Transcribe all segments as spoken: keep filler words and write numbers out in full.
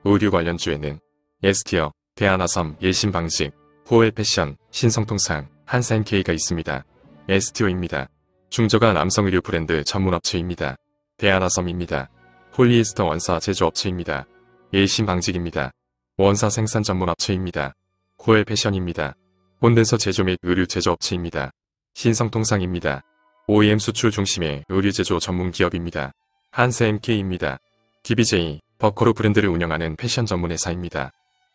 의류 관련주에는 에스티어, 대하나섬, 일신방직, 호엘패션, 신성통상, 한사엠케이가 있습니다. 에스티오입니다. 중저가 남성 의류 브랜드 전문업체입니다. 대하나섬입니다. 폴리에스터 원사 제조업체입니다. 일신방직입니다. 원사 생산 전문업체입니다. 호엘패션입니다. 콘덴서 제조 및 의류 제조업체입니다. 신성통상입니다. 오이엠 수출 중심의 의류 제조 전문 기업입니다. 한사엠케이입니다. 디비제이, 버커로 브랜드를 운영하는 패션 전문 회사입니다.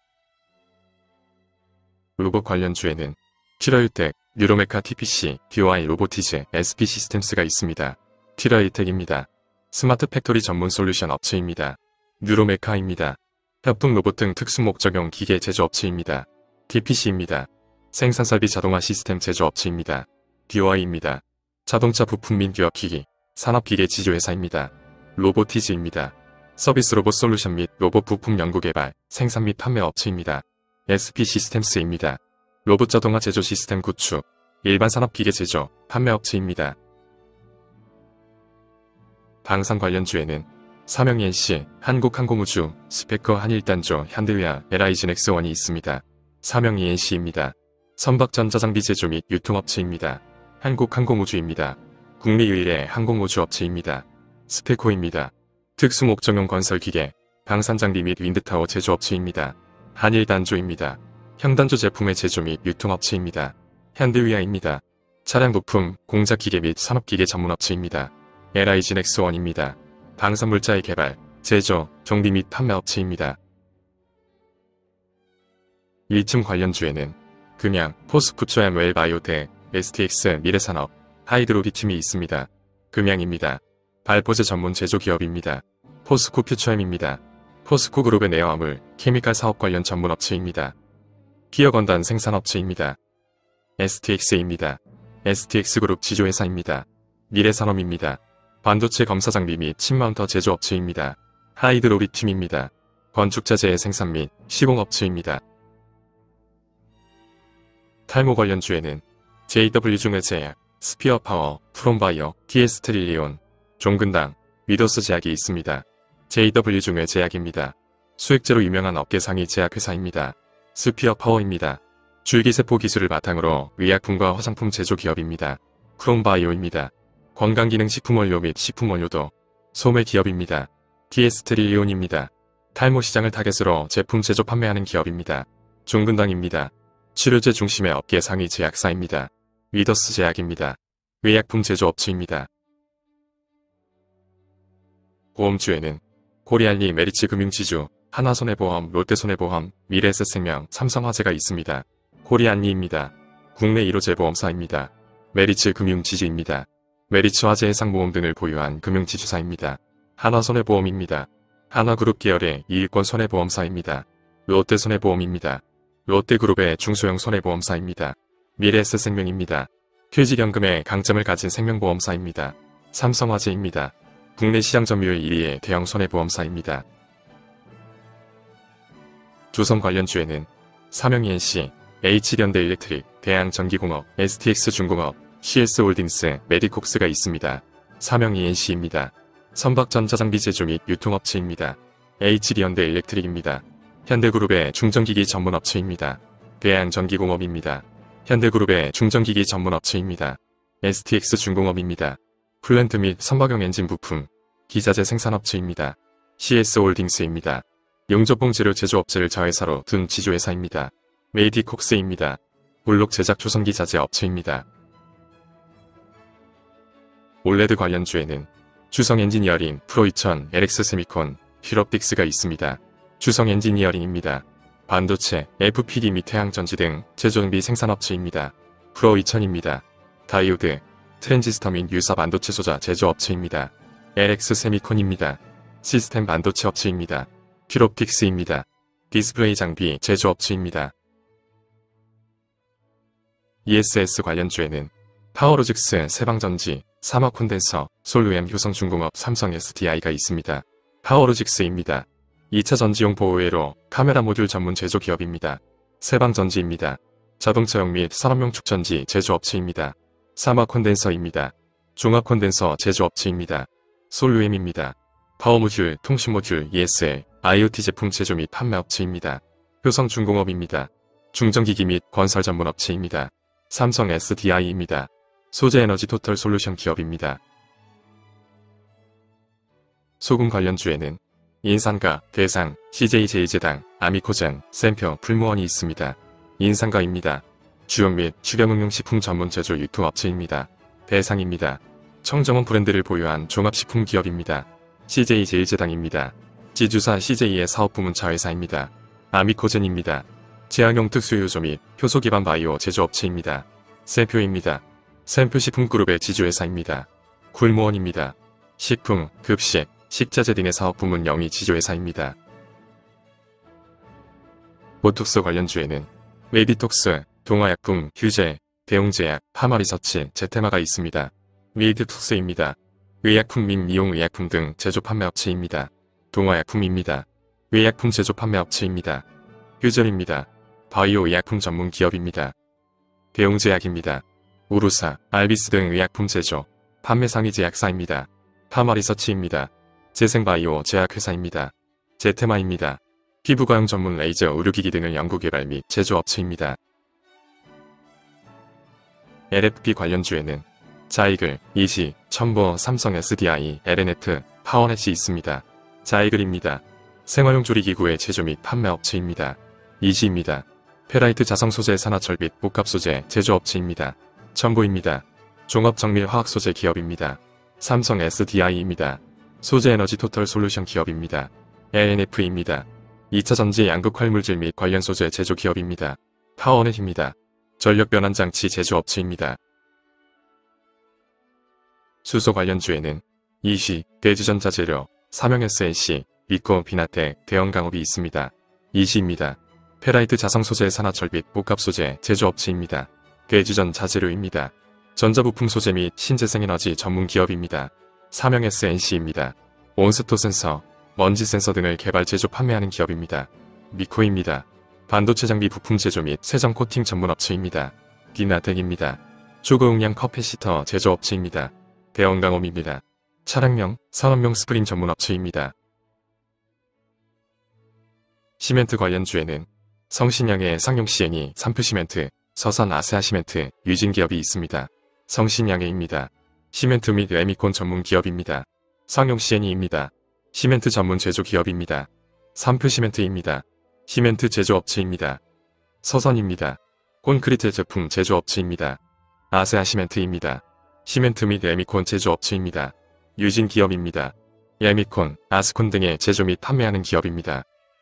로봇 관련주에는 티러일텍, 뉴로메카 티피씨, 디오아이 로보티즈, 에스피 시스템스가 있습니다. 티러일텍입니다. 스마트 팩토리 전문 솔루션 업체입니다. 뉴로메카입니다. 협동 로봇 등 특수 목적용 기계 제조업체입니다. 티피씨입니다. 생산설비 자동화 시스템 제조업체입니다. 디오아이입니다. 자동차 부품 및 기업기기, 산업기계 지주회사입니다. 로보티즈입니다. 서비스 로봇 솔루션 및 로봇 부품 연구개발, 생산 및 판매 업체입니다. 에스피 시스템스입니다. 로봇 자동화 제조 시스템 구축, 일반 산업기계 제조, 판매 업체입니다. 방산 관련주에는 삼형이엔씨, 한국항공우주, 스페커 한일단조, 현대의아, 엘아이진엑스원이 있습니다. 삼형이엔씨입니다. 선박전자장비 제조 및 유통업체입니다. 한국항공우주입니다. 국내 유일의 항공우주업체입니다. 스페코입니다. 특수목적용 건설기계, 방산장비 및 윈드타워 제조업체입니다. 한일단조입니다. 현단조 제품의 제조 및 유통업체입니다. 현대의아입니다. 차량 부품, 공작기계 및 산업기계 전문업체입니다. 엘아이진엑스원입니다. 방산물자의 개발, 제조, 정비 및 판매업체입니다. 일침 관련주에는 금양, 포스쿠초엠웰 바이오텍, 에스티엑스 미래산업, 하이드로리튬이 있습니다. 금양입니다. 발포제 전문 제조기업입니다. 포스코 퓨처엠입니다. 포스코 그룹의 내화물, 케미칼 사업 관련 전문업체입니다. 기어건단 생산업체입니다. 에스티엑스입니다. 에스티엑스그룹 지주회사입니다. 미래산업입니다. 반도체 검사장비 및 칩마운터 제조업체입니다. 하이드로리튬입니다. 건축자재의 생산 및 시공업체입니다. 탈모 관련주에는 제이더블유중의제약, 스피어파워, 프롬바이오, 티에스트릴리온, 종근당, 위더스 제약이 있습니다. 제이더블유중의제약입니다. 수액제로 유명한 업계상위 제약회사입니다. 스피어파워입니다. 줄기세포 기술을 바탕으로 의약품과 화장품 제조기업입니다. 프롬바이오입니다. 건강기능식품원료 및 식품원료도 소매기업입니다. 티에스트릴리온입니다. 탈모시장을 타겟으로 제품 제조 판매하는 기업입니다. 종근당입니다. 치료제 중심의 업계 상위 제약사입니다. 위더스 제약입니다. 의약품 제조업체입니다. 보험주에는 코리알리 메리츠 금융지주, 하나손해보험, 롯데손해보험, 미래에셋생명, 삼성화재가 있습니다. 코리알리입니다. 국내 일 호제 보험사입니다. 메리츠 금융지주입니다. 메리츠 화재해상보험 등을 보유한 금융지주사입니다. 하나손해보험입니다. 하나그룹 계열의 이익권 손해보험사입니다. 롯데손해보험입니다. 롯데그룹의 중소형 손해보험사입니다. 미래에셋생명입니다. 퇴직연금의 강점을 가진 생명보험사입니다. 삼성화재입니다. 국내 시장 점유율 일 위의 대형 손해보험사입니다. 조선 관련주에는 삼형이엔씨, 에이치현대일렉트릭, 대양전기공업, 에스티엑스중공업, 씨에스홀딩스, 메디콕스가 있습니다. 삼형이엔씨입니다. 선박전자장비 제조 및 유통업체입니다. 에이치현대일렉트릭입니다. 현대그룹의 중전기기 전문업체입니다. 대양전기공업입니다. 현대그룹의 중전기기 전문업체입니다. 에스티엑스중공업입니다. 플랜트 및 선박용 엔진 부품, 기자재 생산업체입니다. 씨에스홀딩스입니다. 용접봉 재료 제조업체를 자회사로 둔 지주회사입니다. 메디콕스입니다. 블록 제작 조선기 자재 업체입니다. 올레드 관련주에는 주성 엔지니어링, 프로이천, 엘엑스세미콘, 힐업딕스가 있습니다. 주성 엔지니어링입니다. 반도체, 에프피디 및 태양전지 등 제조정비 생산업체입니다. 프로이천입니다. 다이오드, 트랜지스터 및 유사 반도체 소자 제조업체입니다. 엘엑스세미콘입니다. 시스템 반도체 업체입니다. 힐업딕스입니다. 디스플레이 장비 제조업체입니다. 이에스에스 관련주에는 파워로직스, 세방전지, 사마콘덴서, 솔루엠 효성중공업, 삼성 에스디아이가 있습니다. 파워로직스입니다. 이 차 전지용 보호회로 카메라 모듈 전문 제조기업입니다. 세방전지입니다. 자동차용 및 산업용 축전지 제조업체입니다. 사마콘덴서입니다. 종합콘덴서 제조업체입니다. 솔루엠입니다. 파워모듈, 통신모듈, 이에스엘, 아이오티 제품 제조 및 판매 업체입니다. 효성중공업입니다. 중전기기 및 건설 전문 업체입니다. 삼성 에스디아이입니다. 소재에너지 토털 솔루션 기업입니다. 소금 관련주에는 인산가, 대상, 씨제이제일제당, 아미코젠, 샘표, 풀무원이 있습니다. 인산가입니다. 주용 및 휴병응용식품 전문 제조 유통업체입니다. 대상입니다. 청정원 브랜드를 보유한 종합식품 기업입니다. 씨제이제일제당입니다. 지주사 씨제이의 사업부문 자회사입니다. 아미코젠입니다. 제약용 특수효소 및 효소 기반 바이오 제조업체입니다. 샘표입니다. 샘표식품그룹의 지주회사입니다. 굴무원입니다. 식품, 급식, 식자재 등의 사업부문 영위 지주회사입니다. 보톡스 관련주에는 메디톡스, 동화약품, 휴재, 대웅제약, 파마리서치, 제테마가 있습니다. 메디톡스입니다. 의약품 및 미용의약품 등 제조 판매 업체입니다. 동화약품입니다. 의약품 제조 판매 업체입니다. 휴젤입니다. 바이오 의약품 전문 기업입니다. 대웅제약입니다. 우루사, 알비스 등 의약품 제조, 판매 상위 제약사입니다. 파마리서치입니다. 재생바이오 제약회사입니다. 제테마입니다. 피부과용 전문 레이저 의료기기 등을 연구개발 및 제조업체입니다. 엘에프피 관련주에는 자이글, 이지, 첨보, 삼성 에스디아이, 엘엔에프, 파워넷이 있습니다. 자이글입니다. 생활용 조리기구의 제조 및 판매 업체입니다. 이지입니다. 페라이트 자성소재 산화철 및 복합소재 제조업체입니다. 첨보입니다. 종합정밀화학소재 기업입니다. 삼성 에스디아이입니다. 소재에너지 토털 솔루션 기업입니다. 엘엔에프입니다. 이차전지 양극활물질 및 관련 소재 제조 기업입니다. 파워넷입니다. 전력변환장치 제조업체입니다. 수소 관련주에는 이시, 대주전자재료, 삼형에스엔씨, 리코, 비나텍, 대형강업이 있습니다. 이시입니다. 페라이트 자성소재 산화철 및 복합소재 제조업체입니다. 대주전 자재료입니다. 전자부품 소재 및 신재생에너지 전문 기업입니다. 삼형에스엔씨입니다. 온스토 센서, 먼지 센서 등을 개발 제조 판매하는 기업입니다. 미코입니다. 반도체 장비 부품 제조 및 세정 코팅 전문 업체입니다. 디나텍입니다. 초고용량 커피시터 제조업체입니다. 대형강업입니다. 차량용, 산업용 스프링 전문 업체입니다. 시멘트 관련주에는 성신양의 상용시엔이, 삼프시멘트, 서산 아세아시멘트, 유진기업이 있습니다. 성신양해입니다. 시멘트 및 에미콘 전문 기업입니다. 상용시엔이입니다. 시멘트 전문 제조 기업입니다. 삼프시멘트입니다. 시멘트 제조업체입니다. 서선입니다. 콘크리트 제품 제조업체입니다. 아세아시멘트입니다. 시멘트 및 에미콘 제조업체입니다. 유진기업입니다. 에미콘, 아스콘 등의 제조 및 판매하는 기업입니다.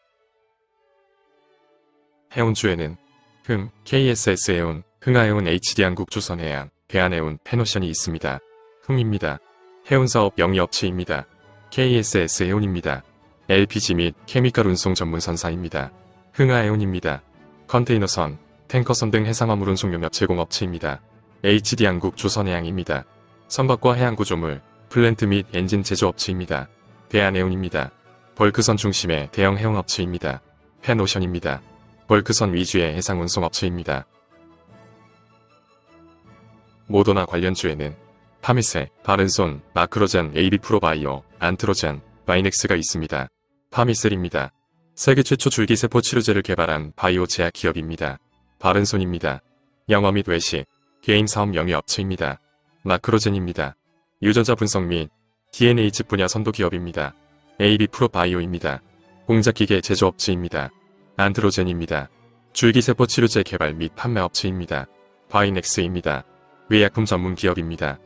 해운주에는 흥, 케이에스에스해운, 흥하해운 에이치디한국 조선해양, 대한해운, 페노션이 있습니다. 흥입니다. 해운사업 영위업체입니다. 케이에스에스해운입니다. 엘피지 및 케미컬 운송 전문 선사입니다. 흥하해운입니다. 컨테이너선, 탱커선 등 해상화물 운송용역 제공업체입니다. 에이치디한국 조선해양입니다. 선박과 해양구조물, 플랜트 및 엔진 제조업체입니다. 대한해운입니다. 벌크선 중심의 대형 해운업체입니다. 펜오션입니다. 벌크선 위주의 해상운송업체입니다. 모더나 관련주에는 파미세, 바른손, 마크로젠, 에이비프로바이오, 안트로젠, 바이넥스가 있습니다. 파미셀입니다. 세계 최초 줄기세포 치료제를 개발한 바이오 제약 기업입니다. 바른손입니다. 영어 및 외식, 게임 사업 영위업체입니다. 마크로젠입니다. 유전자 분석 및 디엔에이칩 분야 선도 기업입니다. 에이비프로바이오입니다. 공작기계 제조업체입니다. 안트로젠입니다. 줄기세포 치료제 개발 및 판매 업체입니다. 바이넥스입니다. 의약품 전문 기업입니다.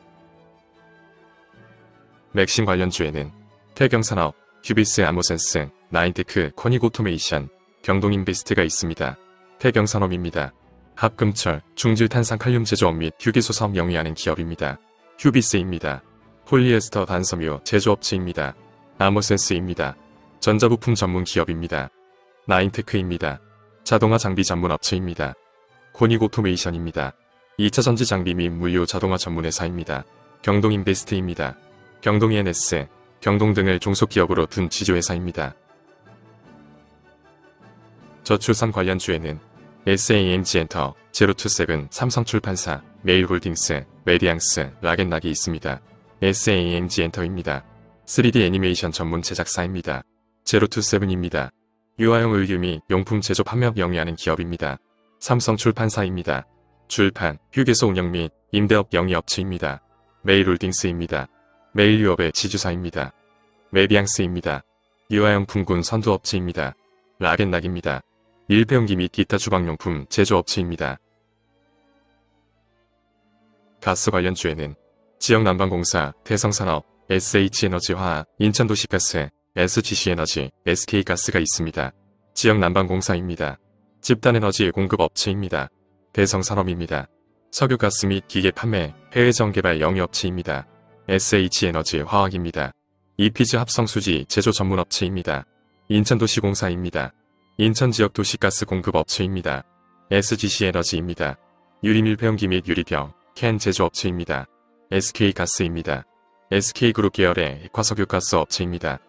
맥신 관련주에는 태경산업, 휴비스 아모센스, 나인테크, 커니고토메이션, 경동인베스트가 있습니다. 태경산업입니다. 합금철, 중질탄산칼륨 제조업 및 휴게소 사업 영위하는 기업입니다. 휴비스입니다. 폴리에스터 단섬유 제조업체입니다. 아모센스입니다. 전자부품 전문 기업입니다. 나인테크입니다. 자동화 장비 전문 업체입니다. 코닉오토메이션입니다. 이차전지 장비 및 물류 자동화 전문 회사입니다. 경동인베스트입니다. 경동이엔에스, 경동 등을 종속기업으로 둔 지주회사입니다. 저출산 관련주에는 에스에이엠지엔터, 제로투세븐, 삼성출판사, 메일홀딩스, 메디앙스, 라겐락이 있습니다. 에스에이엠지엔터입니다. 쓰리디 애니메이션 전문 제작사입니다. 제로투세븐입니다. 유아용 의류 및 용품 제조 판매업 영위하는 기업입니다. 삼성 출판사입니다. 출판, 휴게소 운영 및 임대업 영위업체입니다. 메일홀딩스입니다. 메일유업의 지주사입니다. 메비앙스입니다. 유아용 품군 선두업체입니다. 라겐락입니다. 밀폐용기 및 기타 주방용품 제조업체입니다. 가스 관련주에는 지역난방공사, 대성산업, 에스에이치에너지화학, 인천도시가스, 에스지씨에너지, 에스케이가스가 있습니다. 지역난방공사입니다. 집단에너지 공급업체입니다. 대성산업입니다. 석유가스 및 기계 판매, 해외정개발 영위업체입니다. 에스에이치에너지화학입니다. 이피즈 합성수지 제조 전문업체입니다. 인천도시공사입니다. 인천지역도시가스 공급업체입니다. 에스지씨에너지입니다. 유리밀폐용기 및 유리병, 캔 제조업체입니다. 에스케이가스입니다. 에스케이그룹 계열의 액화석유가스 업체입니다.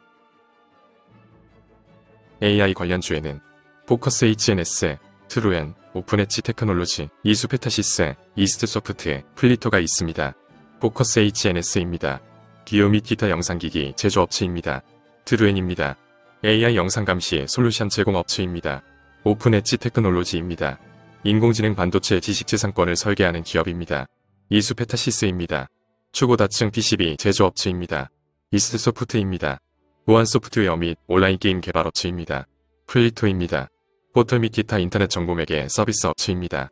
에이아이 관련주에는 포커스 에이치엔에스, 트루엔, 오픈엣지 테크놀로지, 이수페타시스, 이스트소프트, 플리토가 있습니다. 포커스 에이치엔에스입니다. 기호 및 기타 영상기기 제조업체입니다. 트루엔입니다. 에이아이 영상감시 솔루션 제공업체입니다. 오픈엣지 테크놀로지입니다. 인공지능 반도체 지식재산권을 설계하는 기업입니다. 이수페타시스입니다. 초고다층 피시비 제조업체입니다. 이스트소프트입니다. 보안 소프트웨어 및 온라인 게임 개발업체입니다. 플리토입니다. 포털 및 기타 인터넷 정보매개 서비스 업체입니다.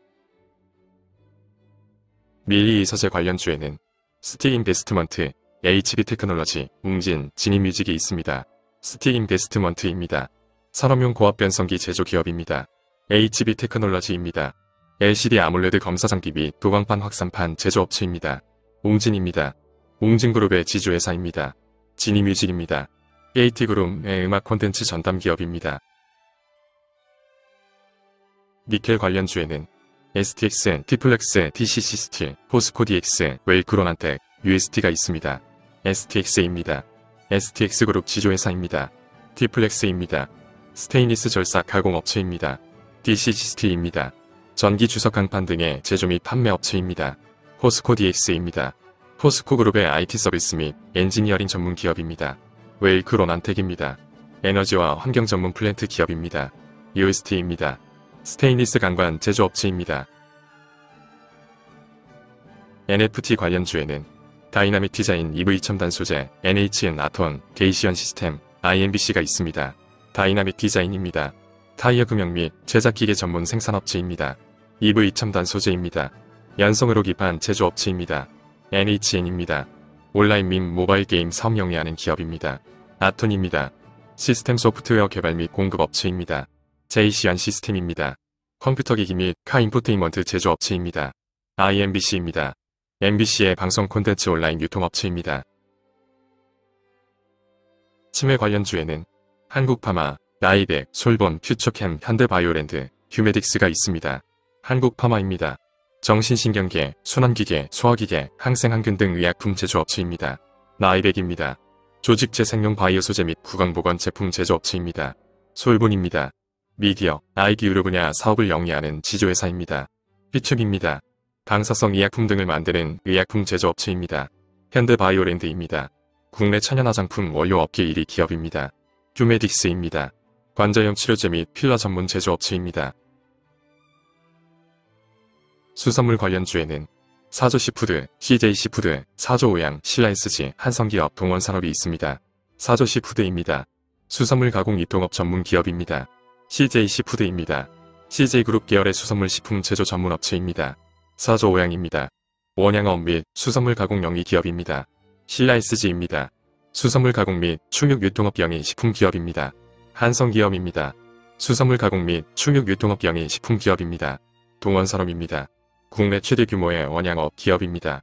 밀리이서재 관련주에는 스티인베스트먼트, 에이치비 테크놀로지, 웅진, 지니뮤직이 있습니다. 스티인베스트먼트입니다. 산업용 고압 변성기 제조 기업입니다. 에이치비 테크놀로지입니다. 엘시디 아몰레드 검사장비 및 도광판 확산판 제조업체입니다. 웅진입니다. 웅진그룹의 지주회사입니다. 지니뮤직입니다. 에이티그룹의 음악 콘텐츠 전담 기업입니다. 니켈 관련주에는 에스티엑스, 티플렉스, 티씨시스틸, 포스코디엑스, 웰크로난텍, 유에스티가 있습니다. 에스티엑스입니다. 에스티엑스그룹 지주회사입니다. 티플렉스입니다. 스테인리스 절삭 가공업체입니다. 디씨시스틸입니다. 전기 주석 강판 등의 제조 및 판매 업체입니다. 포스코디엑스입니다. 포스코그룹의 아이티 서비스 및 엔지니어링 전문 기업입니다. 웰크로난텍입니다. 에너지와 환경 전문 플랜트 기업입니다. 유에스티입니다. 스테인리스 강관 제조업체입니다. 엔에프티 관련주에는 다이나믹 디자인 이브이 첨단 소재, 엔에이치엔 아톤, 게이시언 시스템, 아이엠비씨가 있습니다. 다이나믹 디자인입니다. 타이어 금형 및 제작기계 전문 생산업체입니다. 이브이 첨단 소재입니다. 연성으로 기판 제조업체입니다. 엔에이치엔입니다. 온라인 및 모바일 게임 사업 영위하는 기업입니다. 아톤입니다. 시스템 소프트웨어 개발 및 공급업체입니다. 제이시안 시스템입니다. 컴퓨터기기 및 카 인포테인먼트 제조업체입니다. 아이엠비씨입니다. 엠비씨의 방송 콘텐츠 온라인 유통업체입니다. 치매 관련주에는 한국파마, 나이백, 솔본, 퓨처캠, 현대바이오랜드, 휴메딕스가 있습니다. 한국파마입니다. 정신신경계, 순환기계, 소화기계, 항생항균 등 의약품 제조업체입니다. 나이백입니다. 조직재생용 바이오 소재 및 구강보건 제품 제조업체입니다. 솔본입니다. 미디어, 아이디 의료 분야 사업을 영위하는 지주회사입니다. 퓨처입니다. 방사성 의약품 등을 만드는 의약품 제조업체입니다. 현대바이오랜드입니다. 국내 천연 화장품 원료업계 일 위 기업입니다. 휴메딕스입니다. 관절염 치료제 및 필러 전문 제조업체입니다. 수산물 관련주에는 사조시푸드, 씨제이시푸드, 사조오양, 신라에스지, 한성기업, 동원산업이 있습니다. 사조시푸드입니다. 수산물 가공 유통업 전문 기업입니다. 씨제이시푸드입니다. 씨제이그룹 계열의 수산물 식품 제조 전문 업체입니다. 사조오양입니다. 원양업 및 수산물 가공 영위 기업입니다. 신라에스지입니다. 수산물 가공 및 충육 유통업 영위 식품 기업입니다. 한성기업입니다. 수산물 가공 및 충육 유통업 영위 식품 기업입니다. 동원산업입니다. 국내 최대 규모의 원양업 기업입니다.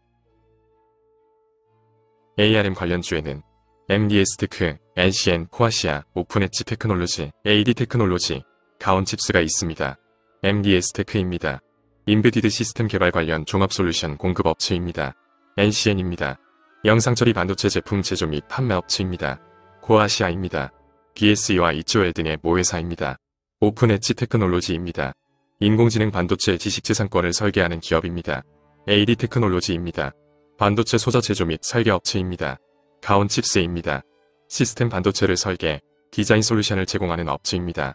에이알엠 관련주에는 엠디에스테크, 엔씨엔, 코아시아, 오픈엣지 테크놀로지, 에이디 테크놀로지, 가온칩스가 있습니다. 엠디에스테크입니다. 인베디드 시스템 개발 관련 종합솔루션 공급업체입니다. 엔씨엔입니다. 영상처리 반도체 제품 제조 및 판매업체입니다. 코아시아입니다. 비에스이와 이츠오엘 등의 모회사입니다. 오픈엣지 테크놀로지입니다. 인공지능 반도체 지식재산권을 설계하는 기업입니다. 에이디 테크놀로지입니다. 반도체 소자 제조 및 설계업체입니다. 가온칩스입니다. 시스템 반도체를 설계, 디자인 솔루션을 제공하는 업체입니다.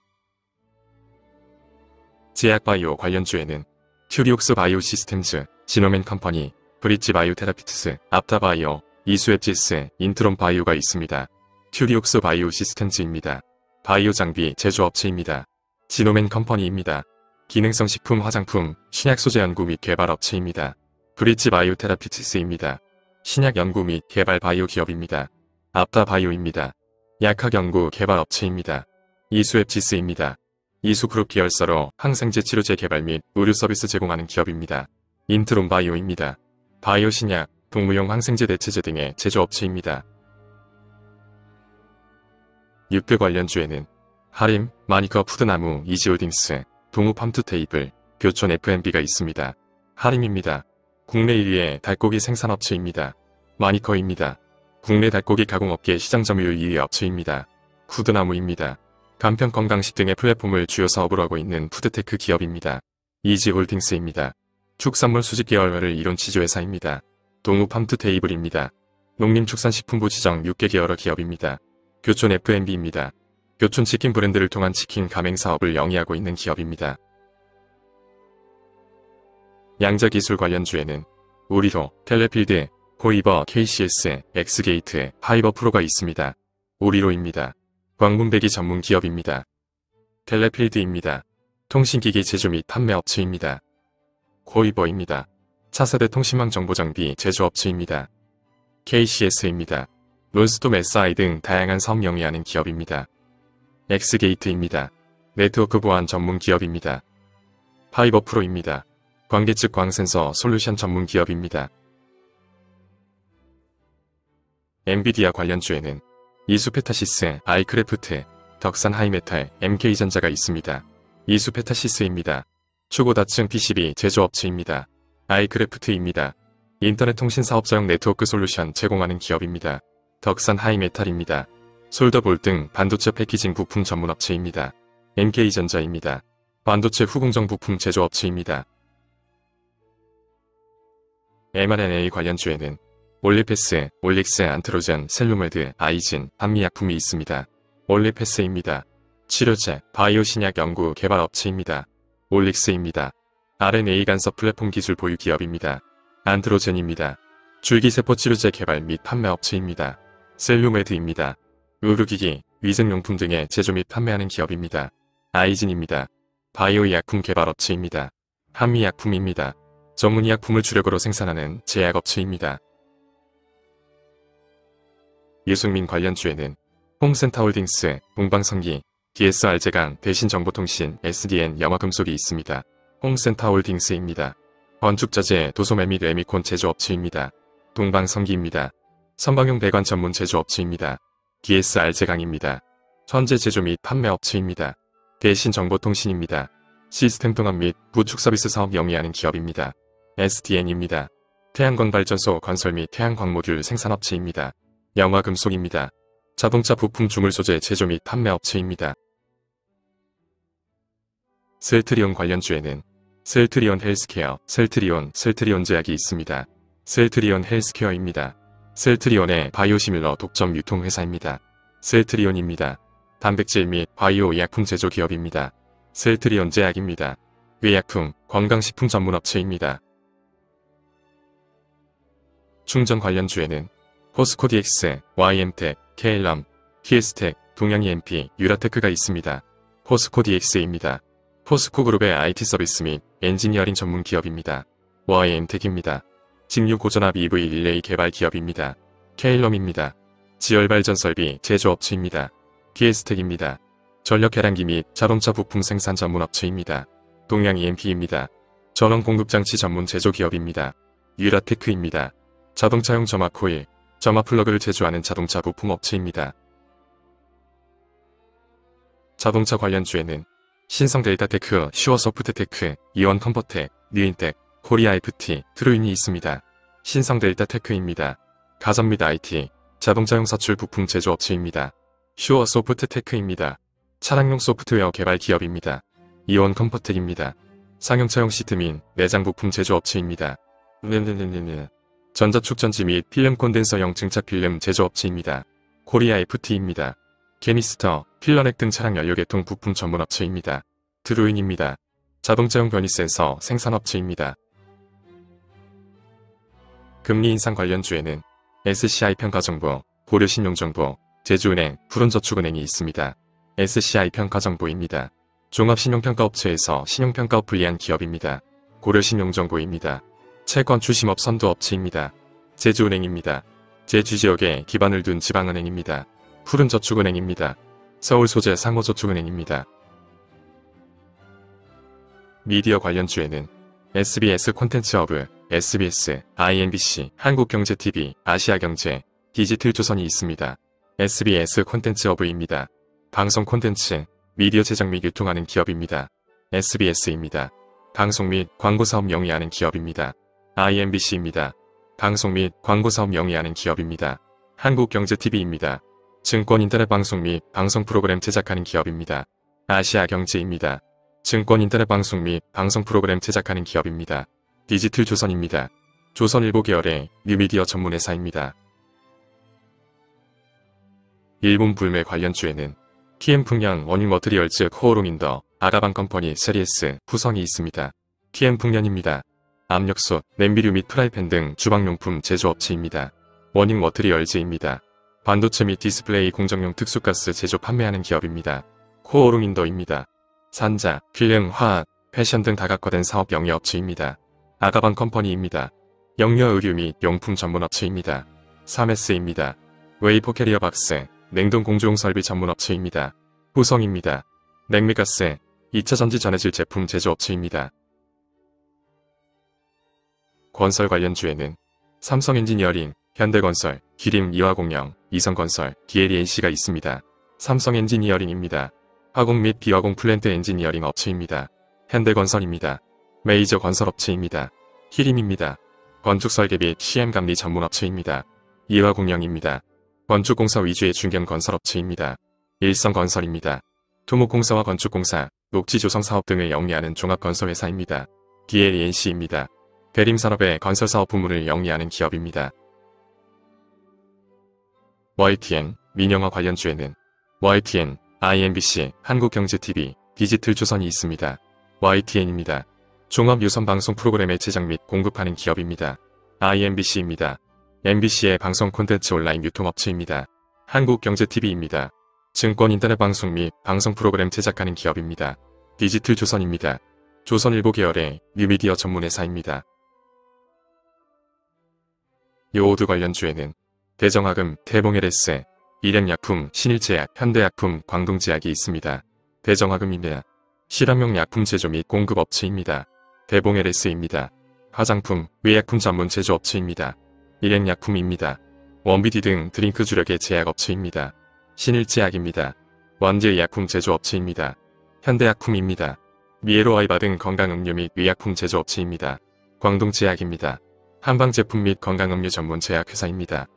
제약바이오 관련주에는 큐리옥스 바이오 시스템즈, 지노멘 컴퍼니, 브릿지 바이오 테라피트스, 앞타바이오, 이수앱지스, 인트론 바이오가 있습니다. 큐리옥스 바이오 시스템즈입니다. 바이오 장비 제조업체입니다. 지노멘 컴퍼니입니다. 기능성 식품 화장품, 신약 소재 연구 및 개발 업체입니다. 브릿지 바이오 테라피트스입니다. 신약 연구 및 개발 바이오 기업입니다. 앞타바이오입니다. 약학 연구 개발 업체입니다. 이수앱지스입니다. 이수그룹 계열사로 항생제 치료제 개발 및 의료 서비스 제공하는 기업입니다. 인트론 바이오입니다. 바이오 신약, 동물용 항생제 대체제 등의 제조업체입니다. 육대 관련주에는 하림, 마니커 푸드나무, 이지홀딩스, 동우팜투테이블, 교촌 에프엠비가 있습니다. 하림입니다. 국내 일 위의 닭고기 생산업체입니다. 마니커입니다. 국내 닭고기 가공업계 시장 점유율 이 위 업체입니다. 푸드나무입니다. 간편 건강식 등의 플랫폼을 주요 사업으로 하고 있는 푸드테크 기업입니다. 이지홀딩스입니다. 축산물 수집 계열화를 이룬 지주회사입니다. 동우팜투테이블입니다. 농림축산식품부 지정 육 개 계열화 기업입니다. 교촌 에프엠비입니다. 교촌 치킨 브랜드를 통한 치킨 가맹 사업을 영위하고 있는 기업입니다. 양자기술 관련주에는 우리로, 텔레필드, 코이버, 케이씨에스, 엑스게이트, 하이버프로가 있습니다. 우리로입니다. 광분배기 전문 기업입니다. 텔레필드입니다. 통신기기 제조 및 판매 업체입니다. 코이버입니다. 차세대 통신망 정보장비 제조업체입니다. 케이씨에스입니다. 론스톰 에스아이 등 다양한 사업 영위하는 기업입니다. 엑스게이트입니다. 네트워크 보안 전문 기업입니다. 하이버프로입니다. 관계측 광센서 솔루션 전문 기업입니다. 엔비디아 관련주에는 이수페타시스, 아이크래프트, 덕산 하이메탈, 엠케이전자가 있습니다. 이수페타시스입니다. 초고다층 피씨비 제조업체입니다. 아이크래프트입니다. 인터넷 통신 사업자용 네트워크 솔루션 제공하는 기업입니다. 덕산 하이메탈입니다. 솔더볼 등 반도체 패키징 부품 전문업체입니다. 엠케이전자입니다. 반도체 후공정 부품 제조업체입니다. 엠알엔에이 관련주에는 올리패스, 올릭스, 안트로젠, 셀루메드, 아이진, 한미약품이 있습니다. 올리패스입니다. 치료제, 바이오 신약 연구 개발 업체입니다. 올릭스입니다. 알엔에이 간섭 플랫폼 기술 보유 기업입니다. 안트로젠입니다. 줄기세포 치료제 개발 및 판매 업체입니다. 셀루메드입니다. 의료기기, 위생용품 등의 제조 및 판매하는 기업입니다. 아이진입니다. 바이오 약품 개발 업체입니다. 한미약품입니다. 전문의약품을 주력으로 생산하는 제약업체입니다. 유승민 관련주에는 홈센터홀딩스, 동방성기, 디에스알제강, 대신정보통신, 에스디엔, 영화금속이 있습니다. 홈센터홀딩스입니다. 건축자재, 도소매 및 레미콘 제조업체입니다. 동방성기입니다. 선박용 배관 전문 제조업체입니다. 디에스알제강입니다. 천재 제조 및 판매 업체입니다. 대신정보통신입니다. 시스템 통합 및 구축 서비스 사업 영위하는 기업입니다. 에스디엔입니다. 태양광 발전소 건설 및 태양광 모듈 생산업체입니다. 영화금속입니다. 자동차 부품 주물 소재 제조 및 판매 업체입니다. 셀트리온 관련주에는 셀트리온 헬스케어, 셀트리온, 셀트리온 제약이 있습니다. 셀트리온 헬스케어입니다. 셀트리온의 바이오시밀러 독점 유통회사입니다. 셀트리온입니다. 단백질 및 바이오 약품 제조 기업입니다. 셀트리온 제약입니다. 외약품, 건강식품 전문업체입니다. 충전 관련주에는 포스코디엑스, 와이엠텍, 케일럼, 티에스텍, 동양이엠피, 유라테크가 있습니다. 포스코디엑스입니다. 포스코그룹의 아이티 서비스 및 엔지니어링 전문 기업입니다. 와이엠텍입니다. 직류 고전압 이브이 릴레이 개발 기업입니다. 케일럼입니다. 지열발전 설비 제조업체입니다. 티에스텍입니다. 전력 계량기 및 자동차 부품 생산 전문 업체입니다. 동양이엠피입니다. 전원 공급장치 전문 제조기업입니다. 유라테크입니다. 자동차용 점화 코일, 점화 플러그를 제조하는 자동차 부품 업체입니다. 자동차 관련주에는 신성데이터테크, 슈어소프트테크, 이원컴포텍, 뉴인텍, 코리아에프티, 트루인이 있습니다. 신성데이터테크입니다. 가전 및 아이티, 자동차용 사출 부품 제조업체입니다. 슈어소프트테크입니다. 차량용 소프트웨어 개발 기업입니다. 이원컴포텍입니다. 상용차용 시트 및 내장 부품 제조업체입니다. 전자축전지 및 필름 콘덴서형 증착 필름 제조업체입니다. 코리아 에프티입니다. 게니스터, 필러넥 등 차량 연료계통 부품 전문업체입니다. 드루인입니다. 자동차용 변이 센서 생산업체입니다. 금리 인상 관련주에는 에스씨아이 평가정보, 고려신용정보, 제주은행, 푸른저축은행이 있습니다. 에스씨아이 평가정보입니다. 종합신용평가업체에서 신용평가 어플리한 기업입니다. 고려신용정보입니다. 채권 추심업 선도업체입니다. 제주은행입니다. 제주지역에 기반을 둔 지방은행입니다. 푸른저축은행입니다. 서울 소재 상호저축은행입니다. 미디어 관련주에는 에스비에스 콘텐츠허브, 에스비에스, 아이엔비씨, 한국경제티비, 아시아경제, 디지털조선이 있습니다. 에스비에스 콘텐츠허브입니다. 방송 콘텐츠, 미디어 제작 및 유통하는 기업입니다. 에스비에스입니다. 방송 및 광고사업 영위하는 기업입니다. 아이엔비씨입니다. 방송 및 광고사업 영위하는 기업입니다. 한국경제티비입니다. 증권 인터넷 방송 및 방송 프로그램 제작하는 기업입니다. 아시아경제입니다. 증권 인터넷 방송 및 방송 프로그램 제작하는 기업입니다. 디지털조선입니다. 조선일보 계열의 뉴미디어 전문회사입니다. 일본 불매 관련주에는 티엠풍년 워닝머트리얼즈 코어롱인더 아가방컴퍼니 세리에스 후성이 있습니다. 티엠풍년입니다. 압력솥, 냄비류 및 프라이팬 등 주방용품 제조업체입니다. 워닝머트리얼즈입니다. 반도체 및 디스플레이 공정용 특수가스 제조 판매하는 기업입니다. 코어롱인더입니다. 산자, 필름, 화학, 패션 등 다각화된 사업 영위업체입니다. 아가방컴퍼니입니다. 영유아 의류 및 용품 전문업체입니다. 삼에스입니다. 웨이포 캐리어 박스, 냉동 공조용 설비 전문업체입니다. 후성입니다. 냉미가스, 이차 전지 전해질 제품 제조업체입니다. 건설 관련주에는 삼성엔지니어링, 현대건설, 기림 이화공영, 이성건설, 디엘이엔씨가 있습니다. 삼성엔지니어링입니다. 화공 및 비화공 플랜트 엔지니어링 업체입니다. 현대건설입니다. 메이저 건설업체입니다. 히림입니다. 건축설계 및 씨엠감리 전문업체입니다. 이화공영입니다. 건축공사 위주의 중견 건설업체입니다. 일성건설입니다. 토목공사와 건축공사, 녹지조성 사업 등을 영위하는 종합건설회사입니다. 디엘이엔씨입니다. 대림산업의 건설사업 부문을 영위하는 기업입니다. 와이티엔, 민영화 관련주에는 와이티엔, 아이엔비씨, 한국경제티비, 디지털조선이 있습니다. 와이티엔입니다. 종합유선방송 프로그램의 제작 및 공급하는 기업입니다. 아이엔비씨입니다. 엠비씨의 방송 콘텐츠 온라인 유통업체입니다. 한국경제티비입니다. 증권 인터넷 방송 및 방송 프로그램 제작하는 기업입니다. 디지털조선입니다. 조선일보 계열의 뉴미디어 전문회사입니다. 요오드 관련주에는 대정화금, 대봉엘에스, 일양약품, 신일제약, 현대약품, 광동제약이 있습니다. 대정화금입니다. 실험용 약품 제조 및 공급업체입니다. 대봉엘에스입니다. 화장품, 의약품 전문 제조업체입니다. 일양약품입니다. 원비디 등 드링크 주력의 제약업체입니다. 신일제약입니다. 원제의약품 제조업체입니다. 현대약품입니다. 미에로아이바 등 건강음료 및 의약품 제조업체입니다. 광동제약입니다. 한방제품 및 건강음료 전문 제약회사입니다.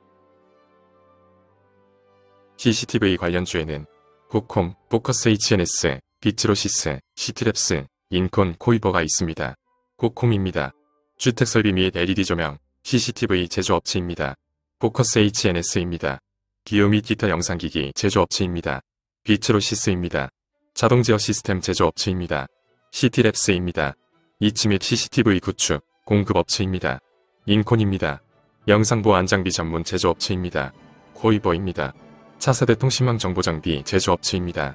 씨씨티비 관련주에는 코콤, 포커스 에이치엔에스, 비트로시스, 시티랩스, 인콘, 코이버가 있습니다. 코콤입니다. 주택설비 및 엘이디 조명, 씨씨티비 제조업체입니다. 포커스 에이치엔에스입니다. 기어 및 기타 영상기기 제조업체입니다. 비트로시스입니다. 자동제어 시스템 제조업체입니다. 시티랩스입니다. 이치 및 씨씨티비 구축, 공급업체입니다. 인콘입니다. 영상보안 장비 전문 제조업체입니다. 코이버입니다. 차세대 통신망 정보장비 제조업체입니다.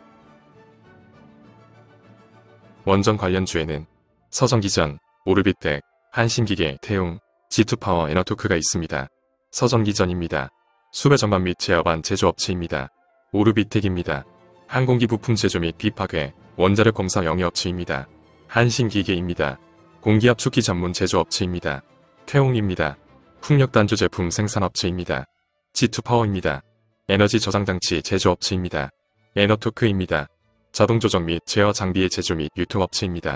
원전 관련주에는 서전기전, 오르비텍, 한신기계, 태웅, 지투파워 에너토크가 있습니다. 서전기전입니다. 수배전반 및 제어반 제조업체입니다. 오르비텍입니다. 항공기 부품 제조 및 비파괴, 원자력 검사 영위업체입니다. 한신기계입니다. 공기압축기 전문 제조업체입니다. 태웅입니다. 풍력단조 제품 생산업체입니다. 지투파워입니다. 에너지 저장장치 제조업체입니다. 에너토크입니다. 자동조정 및 제어 장비의 제조 및 유통업체입니다.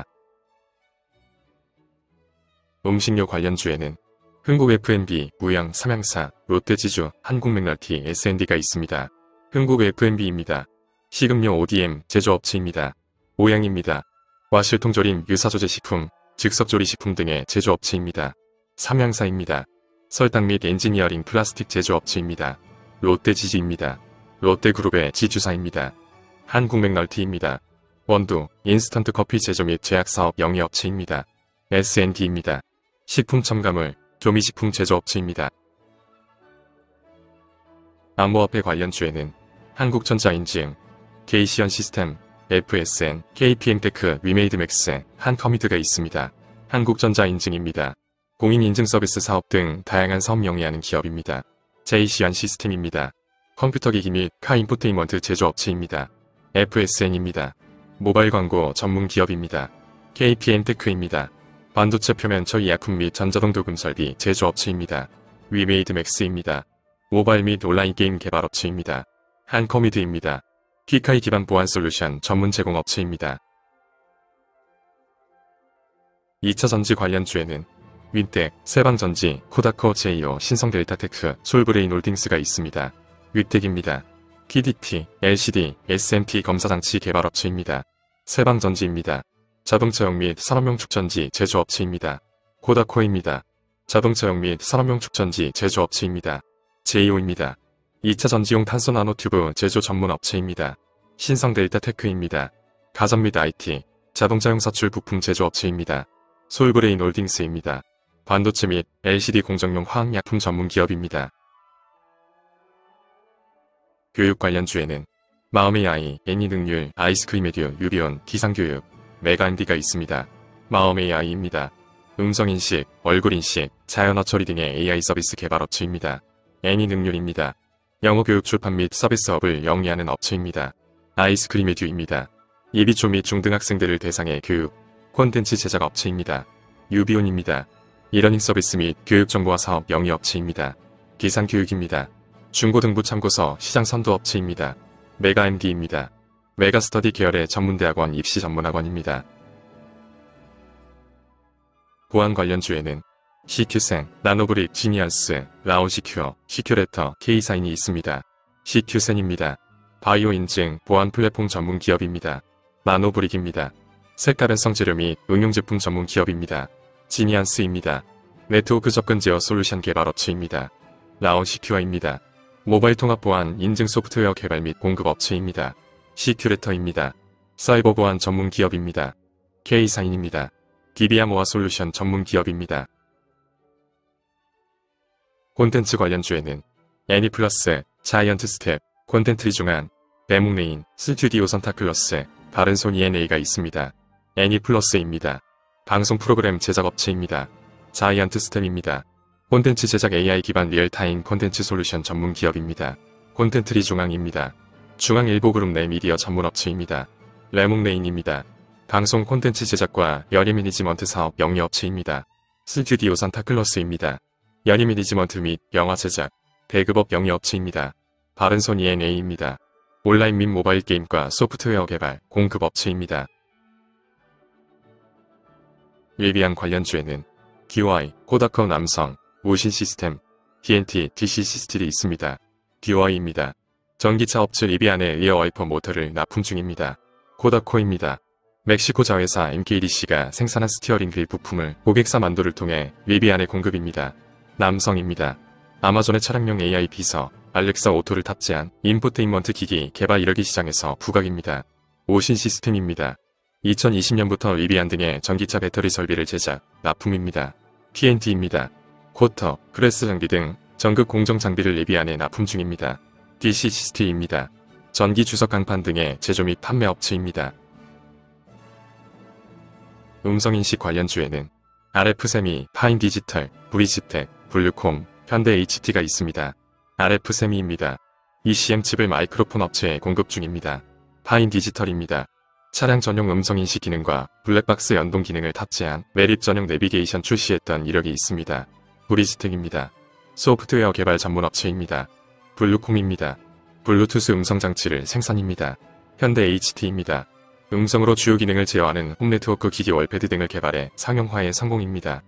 음식료 관련주에는 흥국 에프앤비, 무영, 삼양사, 롯데지주, 한국맥락티, 에스앤디가 있습니다. 흥국 에프앤비입니다. 식음료 오디엠 제조업체입니다. 오양입니다. 와실통조림, 유사조제식품, 즉석조리식품 등의 제조업체입니다. 삼양사입니다. 설탕 및 엔지니어링 플라스틱 제조업체입니다. 롯데지지입니다. 롯데그룹의 지주사입니다. 한국맥널티입니다. 원두, 인스턴트 커피 제조 및 제약사업 영위업체입니다. 에스엔디입니다. 식품 첨가물, 조미식품 제조업체입니다. 암호화폐 관련 주에는 한국전자인증, 케이시언시스템, 에프에스엔, 케이피엠테크, 위메이드맥스, 한커미드가 있습니다. 한국전자인증입니다. 공인인증 서비스 사업 등 다양한 사업 영위하는 기업입니다. 제이시언시스템입니다. 컴퓨터기기 및 카인포테인먼트 제조업체입니다. 에프에스엔입니다. 모바일 광고 전문 기업입니다. 케이피엠테크입니다. 반도체 표면 처리약품 및 전자동 도금 설비 제조업체입니다. 위메이드맥스입니다. 모바일 및 온라인 게임 개발업체입니다. 한커미드입니다. 키카이 기반 보안 솔루션 전문 제공업체입니다. 이 차 전지 관련 주에는 윈텍, 세방전지, 코다코, 제이오, 신성델타테크, 솔브레인 홀딩스가 있습니다. 윈텍입니다. 티디티, 엘시디, 에스엠티 검사장치 개발업체입니다. 세방전지입니다. 자동차용 및 산업용 축전지 제조업체입니다. 코다코입니다. 자동차용 및 산업용 축전지 제조업체입니다. 제이오입니다. 이 차 전지용 탄소 나노튜브 제조 전문 업체입니다. 신성델타테크입니다. 가전 및 아이티, 자동차용 사출 부품 제조업체입니다. 솔브레인 홀딩스입니다. 반도체 및 엘시디 공정용 화학약품 전문 기업입니다. 교육 관련 주에는 마음의 아이, 애니능률, 아이스크림 에듀, 유비온, 기상교육, 메가엠디가 있습니다. 마음의 아이입니다. 음성인식, 얼굴인식, 자연어 처리 등의 에이아이 서비스 개발업체입니다. 애니능률입니다. 영어교육 출판 및 서비스업을 영위하는 업체입니다. 아이스크림 에듀입니다. 예비초 및 중등학생들을 대상의 교육, 콘텐츠 제작 업체입니다. 유비온입니다. 이러닝 서비스 및 교육정보화 사업 영위업체입니다. 기상교육입니다. 중고등부 참고서 시장 선도 업체입니다. 메가엠디입니다. 메가스터디 계열의 전문대학원 입시 전문학원입니다. 보안 관련 주에는 씨큐생, 나노브릭, 지니어스, 라온시큐어, 시큐레터, K사인이 있습니다. 씨큐센입니다. 바이오 인증, 보안 플랫폼 전문 기업입니다. 나노브릭입니다. 색가변성 재료 및 응용제품 전문 기업입니다. 지니안스입니다. 네트워크 접근 제어 솔루션 개발업체입니다. 라온시큐어입니다. 모바일 통합 보안 인증 소프트웨어 개발 및 공급 업체입니다. 시큐레터입니다. 사이버 보안 전문 기업입니다. K사인입니다. 디비아모아 솔루션 전문 기업입니다. 콘텐츠 관련 주에는 애니플러스, 자이언트 스텝, 콘텐트 중한, 배목레인, 스튜디오 산타클로스, 바른손 이엔에이가 있습니다. 애니플러스입니다. 방송 프로그램 제작업체입니다. 자이언트 스텝입니다. 콘텐츠 제작 에이아이 기반 리얼타임 콘텐츠 솔루션 전문 기업입니다. 콘텐트리 중앙입니다. 중앙일보그룹 내 미디어 전문업체입니다. 레몽레인입니다. 방송 콘텐츠 제작과 연예 매니지먼트 사업 영위업체입니다. 스튜디오 산타클로스입니다. 연예 매니지먼트 및 영화 제작, 배급업 영위업체입니다. 바른손 이엔에이입니다. 온라인 및 모바일 게임과 소프트웨어 개발, 공급업체입니다. 리비안 관련 주에는 듀아이, 코다코 남성, 우신 시스템, 티엔티, 디씨 시스템이 있습니다. 듀아이입니다. 전기차 업체 리비안의 리어 와이퍼 모터를 납품 중입니다. 코다코입니다. 멕시코 자회사 엠케이디씨가 생산한 스티어링 휠 부품을 고객사 만도를 통해 리비안에 공급입니다. 남성입니다. 아마존의 차량용 에이아이 비서, 알렉사 오토를 탑재한 인포테인먼트 기기 개발 이러기 시장에서 부각입니다. 오신 시스템입니다. 이천이십 년부터 리비안 등의 전기차 배터리 설비를 제작, 납품입니다. 티엔티입니다. 쿼터, 크레스 장비 등 전극 공정 장비를 리비안에 납품 중입니다. 디씨 시스템입니다. 전기 주석 강판 등의 제조 및 판매 업체입니다. 음성인식 관련 주에는 알에프세미, 파인디지털, 브리지텍, 블루콤, 현대 에이치티가 있습니다. 알에프세미입니다. 이씨엠 칩을 마이크로폰 업체에 공급 중입니다. 파인디지털입니다. 차량 전용 음성인식 기능과 블랙박스 연동 기능을 탑재한 매립 전용 내비게이션 출시했던 이력이 있습니다. 브리지텍입니다. 소프트웨어 개발 전문 업체입니다. 블루콤입니다. 블루투스 음성장치를 생산입니다. 현대 에이치티입니다. 음성으로 주요 기능을 제어하는 홈네트워크 기기 월패드 등을 개발해 상용화에 성공입니다.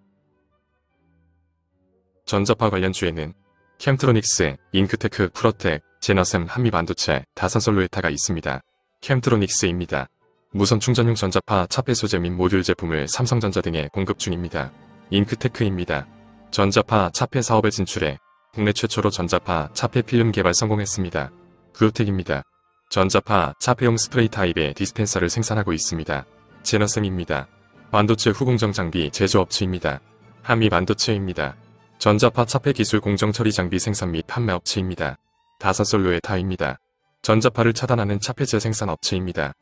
전자파 관련 주에는 캠트로닉스, 잉크테크, 프로텍, 제너셈, 한미반도체, 다산솔루에타가 있습니다. 캠트로닉스입니다. 무선 충전용 전자파 차폐 소재 및 모듈 제품을 삼성전자 등에 공급 중입니다. 잉크테크입니다. 전자파 차폐 사업에 진출해 국내 최초로 전자파 차폐 필름 개발 성공했습니다. 그로텍입니다. 전자파 차폐용 스프레이 타입의 디스펜서를 생산하고 있습니다. 제너슨입니다. 반도체 후공정 장비 제조업체입니다. 한미 반도체입니다. 전자파 차폐 기술 공정 처리 장비 생산 및 판매 업체입니다. 다사솔로의 타입니다. 전자파를 차단하는 차폐제 생산 업체입니다.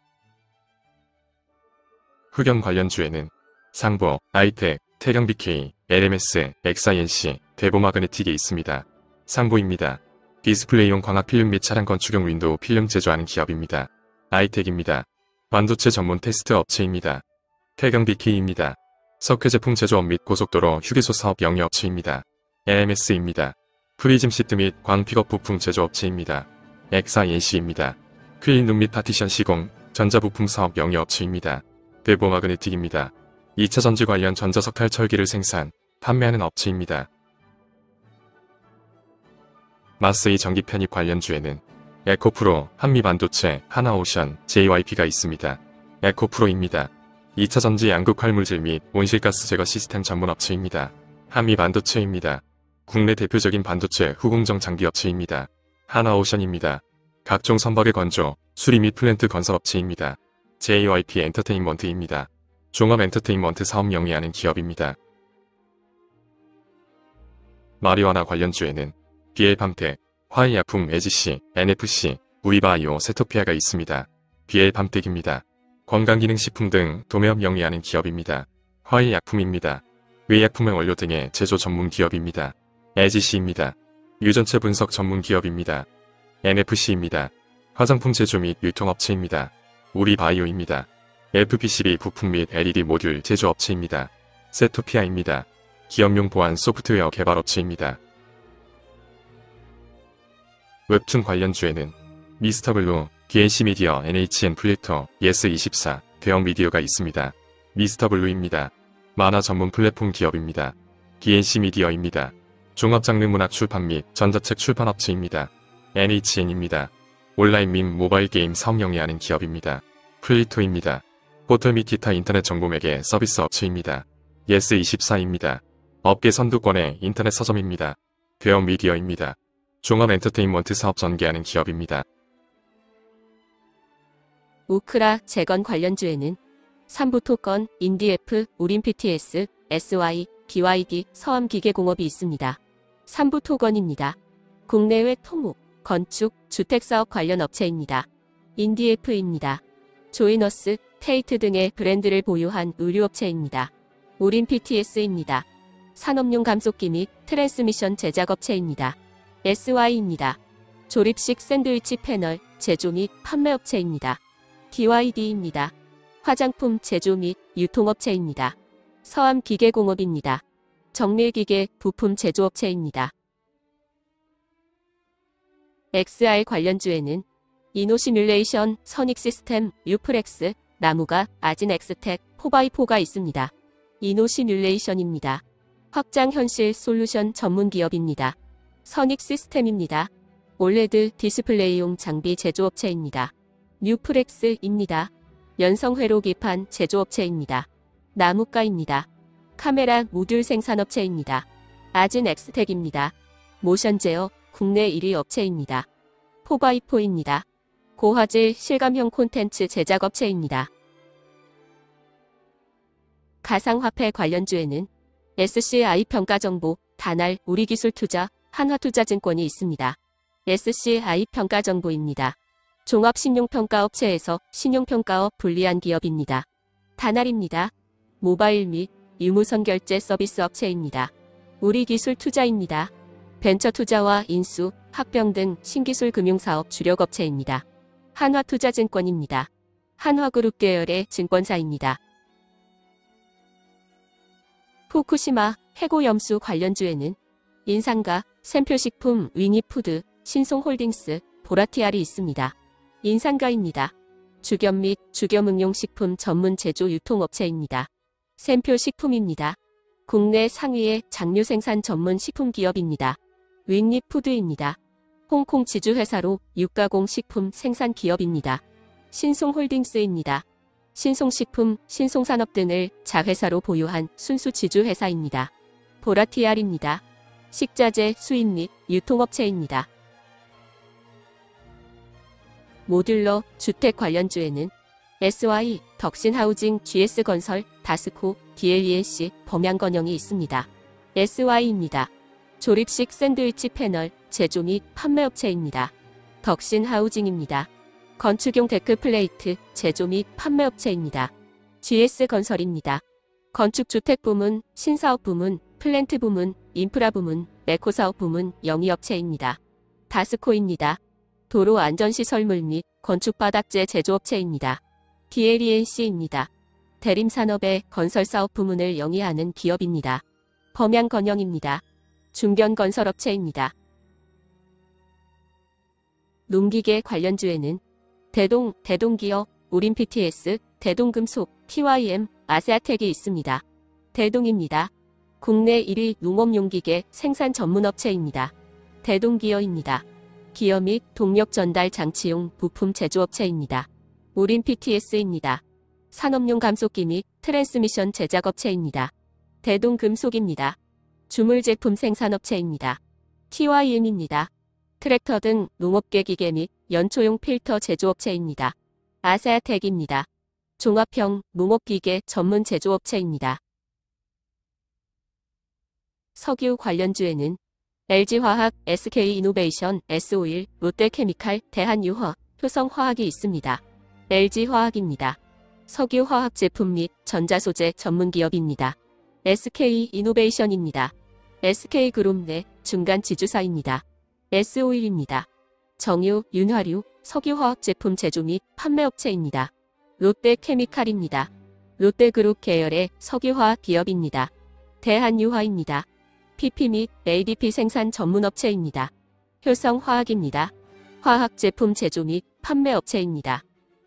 흑연 관련주에는 상보, 아이텍, 태경비케이, 엘엠에스, 엑스아이엔씨, 대보마그네틱이 있습니다. 상보입니다. 디스플레이용 광학 필름 및 차량 건축용 윈도우 필름 제조하는 기업입니다. 아이텍입니다. 반도체 전문 테스트 업체입니다. 태경비케이입니다. 석회 제품 제조업 및 고속도로 휴게소 사업 영위업체입니다. 엘엠에스입니다. 프리즘 시트 및 광 픽업 부품 제조업체입니다. 엑스아이엔씨입니다. 클린룸 및 파티션 시공, 전자부품 사업 영위업체입니다. 대보마그네틱입니다. 이차 전지 관련 전자석탈 철기를 생산, 판매하는 업체입니다. 마스이 전기 편입 관련주에는 에코프로, 한미반도체, 하나오션, 제이와이피가 있습니다. 에코프로입니다. 이차 전지 양극 활물질 및 온실가스 제거 시스템 전문 업체입니다. 한미반도체입니다. 국내 대표적인 반도체 후공정 장비 업체입니다. 하나오션입니다. 각종 선박의 건조, 수리 및 플랜트 건설 업체입니다. 제이와이피 엔터테인먼트입니다. 종합 엔터테인먼트 사업 영위하는 기업입니다. 마리화나 관련주에는 비엘팜텍, 화이약품 에지씨, 엔에프씨, 우리바이오, 세토피아가 있습니다. 비엘팜텍입니다. 건강기능식품 등 도매업 영위하는 기업입니다. 화이약품입니다. 의약품의 원료 등의 제조 전문 기업입니다. 에지씨입니다. 유전체 분석 전문 기업입니다. 엔에프씨입니다. 화장품 제조 및 유통업체입니다. 우리바이오입니다. 에프피씨비 부품 및 엘이디 모듈 제조업체입니다. 세토피아입니다. 기업용 보안 소프트웨어 개발업체입니다. 웹툰 관련주에는 미스터블루, 비엔씨미디어, 엔에이치엔 플리터, 예스이십사, 대형미디어가 있습니다. 미스터블루입니다. 만화 전문 플랫폼 기업입니다. 비엔씨미디어입니다. 종합장르 문학 출판 및 전자책 출판업체입니다. 엔에이치엔입니다. 온라인 및 모바일 게임 사업 영위하는 기업입니다. 플리토입니다. 포털 및 기타 인터넷 정보 매개 서비스 업체입니다. 예스이십사입니다. 업계 선두권의 인터넷 서점입니다. 대형 미디어입니다. 종합 엔터테인먼트 사업 전개하는 기업입니다. 우크라 재건 관련주에는 삼부토건, 인디에프, 우림피티에스, 에스와이, 비와이디, 서암기계공업이 있습니다. 삼부토건입니다. 국내외 토목, 건축, 주택사업 관련 업체입니다. 인디에프입니다. 조이너스, 테이트 등의 브랜드를 보유한 의류업체입니다. 우림피티에스입니다. 산업용 감속기 및 트랜스미션 제작업체입니다. 에스와이입니다. 조립식 샌드위치 패널 제조 및 판매업체입니다. 비와이디입니다. 화장품 제조 및 유통업체입니다. 서암기계공업입니다. 정밀기계 부품 제조업체입니다. 엑스알 관련주에는 이노시뮬레이션, 선익시스템, 유프렉스, 나무가, 아진엑스텍, 포바이포가 있습니다. 이노시뮬레이션입니다. 확장현실 솔루션 전문기업입니다. 선익시스템입니다. 올레드 디스플레이용 장비 제조업체입니다. 뉴프렉스입니다. 연성회로 기판 제조업체입니다. 나무가입니다. 카메라 모듈 생산업체입니다. 아진엑스텍입니다. 모션제어 국내 일 위 업체입니다. 포바이포입니다. 고화질 실감형 콘텐츠 제작업체입니다. 가상화폐 관련주에는 에스씨아이 평가정보, 다날, 우리기술투자, 한화투자증권이 있습니다. 에스씨아이 평가정보입니다. 종합신용평가업체에서 신용평가업 불리한 기업입니다. 다날입니다. 모바일 및 유무선 결제 서비스 업체입니다. 우리기술투자입니다. 벤처투자와 인수, 합병 등 신기술 금융사업 주력업체입니다. 한화투자증권입니다. 한화그룹 계열의 증권사입니다. 후쿠시마 해고염수 관련주에는 인상가, 샘표식품, 위니푸드, 신송홀딩스, 보라티알이 있습니다. 인상가입니다. 주겸 및 주겸응용식품 전문 제조 유통업체입니다. 샘표식품입니다. 국내 상위의 장류 생산 전문 식품기업입니다. 윈니푸드입니다. 홍콩 지주회사로 육가공 식품 생산 기업입니다. 신송홀딩스입니다. 신송식품, 신송산업 등을 자회사로 보유한 순수 지주회사입니다. 보라티알입니다. 식자재 수입 및 유통업체입니다. 모듈러 주택 관련주에는 에스와이, 덕신하우징, 지에스건설, 다스코, 디엘이엔씨, 범양건영이 있습니다. 에스와이입니다. 조립식 샌드위치 패널, 제조 및 판매업체입니다. 덕신하우징입니다. 건축용 데크 플레이트, 제조 및 판매업체입니다. 지에스건설입니다. 건축주택 부문, 신사업 부문, 플랜트 부문, 인프라 부문, 메코사업 부문, 영위업체입니다. 다스코입니다. 도로안전시설물 및 건축바닥재 제조업체입니다. 디엘이엔씨입니다. 대림산업의 건설사업 부문을 영위하는 기업입니다. 범양건영입니다. 중견건설업체입니다. 농기계 관련주에는 대동, 대동기업, 우림피티에스, 대동금속, 티와이엠, 아세아텍이 있습니다. 대동입니다. 국내 일 위 농업용기계 생산 전문업체입니다. 대동기어입니다. 기어 및 동력 전달 장치용 부품 제조업체입니다. 우림피티에스입니다. 산업용 감속기 및 트랜스미션 제작업체입니다. 대동금속입니다. 주물제품 생산업체입니다. 티와이엠입니다. 트랙터 등 농업계 기계 및 연초용 필터 제조업체입니다. 아세아텍입니다. 종합형 농업기계 전문 제조업체입니다. 석유 관련주에는 엘지화학, 에스케이이노베이션, 에스오일, 롯데케미칼, 대한유화, 효성화학이 있습니다. 엘지화학입니다. 석유화학 제품 및 전자소재 전문기업입니다. 에스케이이노베이션입니다. 에스케이그룹 내 중간 지주사입니다. 에스오일입니다. 정유, 윤화류, 석유화학 제품 제조 및 판매업체입니다. 롯데케미칼입니다. 롯데그룹 계열의 석유화학 기업입니다. 대한유화입니다. 피피 및 에이디피 생산 전문업체입니다. 효성화학입니다. 화학 제품 제조 및 판매업체입니다.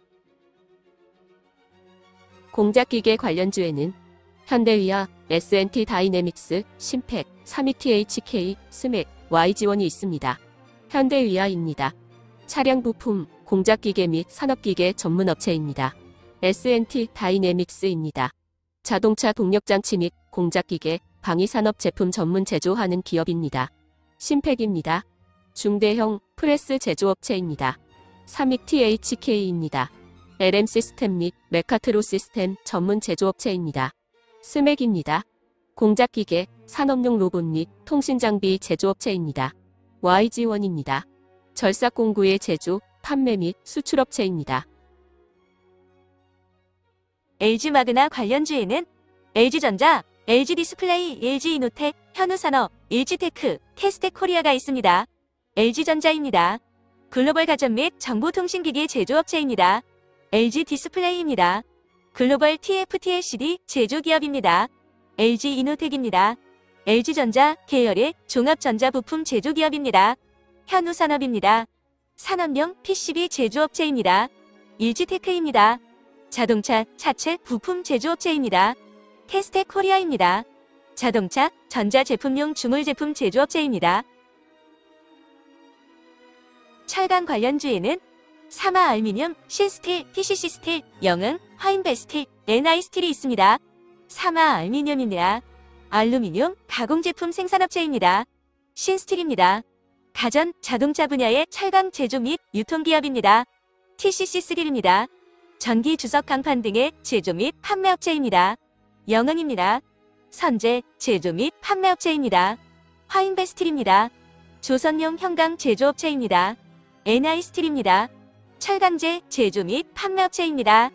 공작기계 관련주에는 현대위아, 에스엔티 다이내믹스, 심팩, 삼이티에이치케이, 스맥, 와이지원이 있습니다. 현대위아입니다. 차량 부품, 공작기계 및 산업기계 전문업체입니다. 에스엔티 다이내믹스입니다. 자동차 동력장치 및 공작기계, 방위산업 제품 전문 제조하는 기업입니다. 심팩입니다. 중대형 프레스 제조업체입니다. 삼이티에이치케이입니다. 엘엠 시스템 및 메카트로 시스템 전문 제조업체입니다. 스맥입니다. 공작기계, 산업용 로봇 및 통신장비 제조업체입니다. 와이지원입니다. 절삭공구의 제조, 판매 및 수출업체입니다. 엘지마그나 관련주에는 엘지전자, 엘지디스플레이, 엘지이노텍, 현우산업, 일지테크, 캐스텍코리아가 있습니다. 엘지전자입니다. 글로벌 가전 및 정보통신기기 제조업체입니다. 엘지디스플레이입니다. 글로벌 티에프티엘시디 제조기업입니다. 엘지이노텍입니다. 엘지전자 계열의 종합전자부품 제조기업입니다. 현우산업입니다. 산업용 피시비 제조업체입니다. 일지테크입니다. 자동차, 차체 부품 제조업체입니다. 캐스텍코리아입니다. 자동차, 전자제품용 주물제품 제조업체입니다. 철강 관련주에는 사마알미늄, 신스틸, 티씨씨스틸, 영흥, 화인베스틸, 엔아이스틸이 있습니다. 사마알미늄입니다. 알루미늄 가공제품 생산업체입니다. 신스틸입니다. 가전, 자동차 분야의 철강 제조 및 유통기업입니다. 티씨씨스틸입니다. 전기 주석 강판 등의 제조 및 판매업체입니다. 영흥입니다. 선제, 제조 및 판매업체입니다. 화인베스틸입니다. 조선용 형강 제조업체입니다. 엔아이스틸입니다. 철강제, 제조 및 판매업체입니다.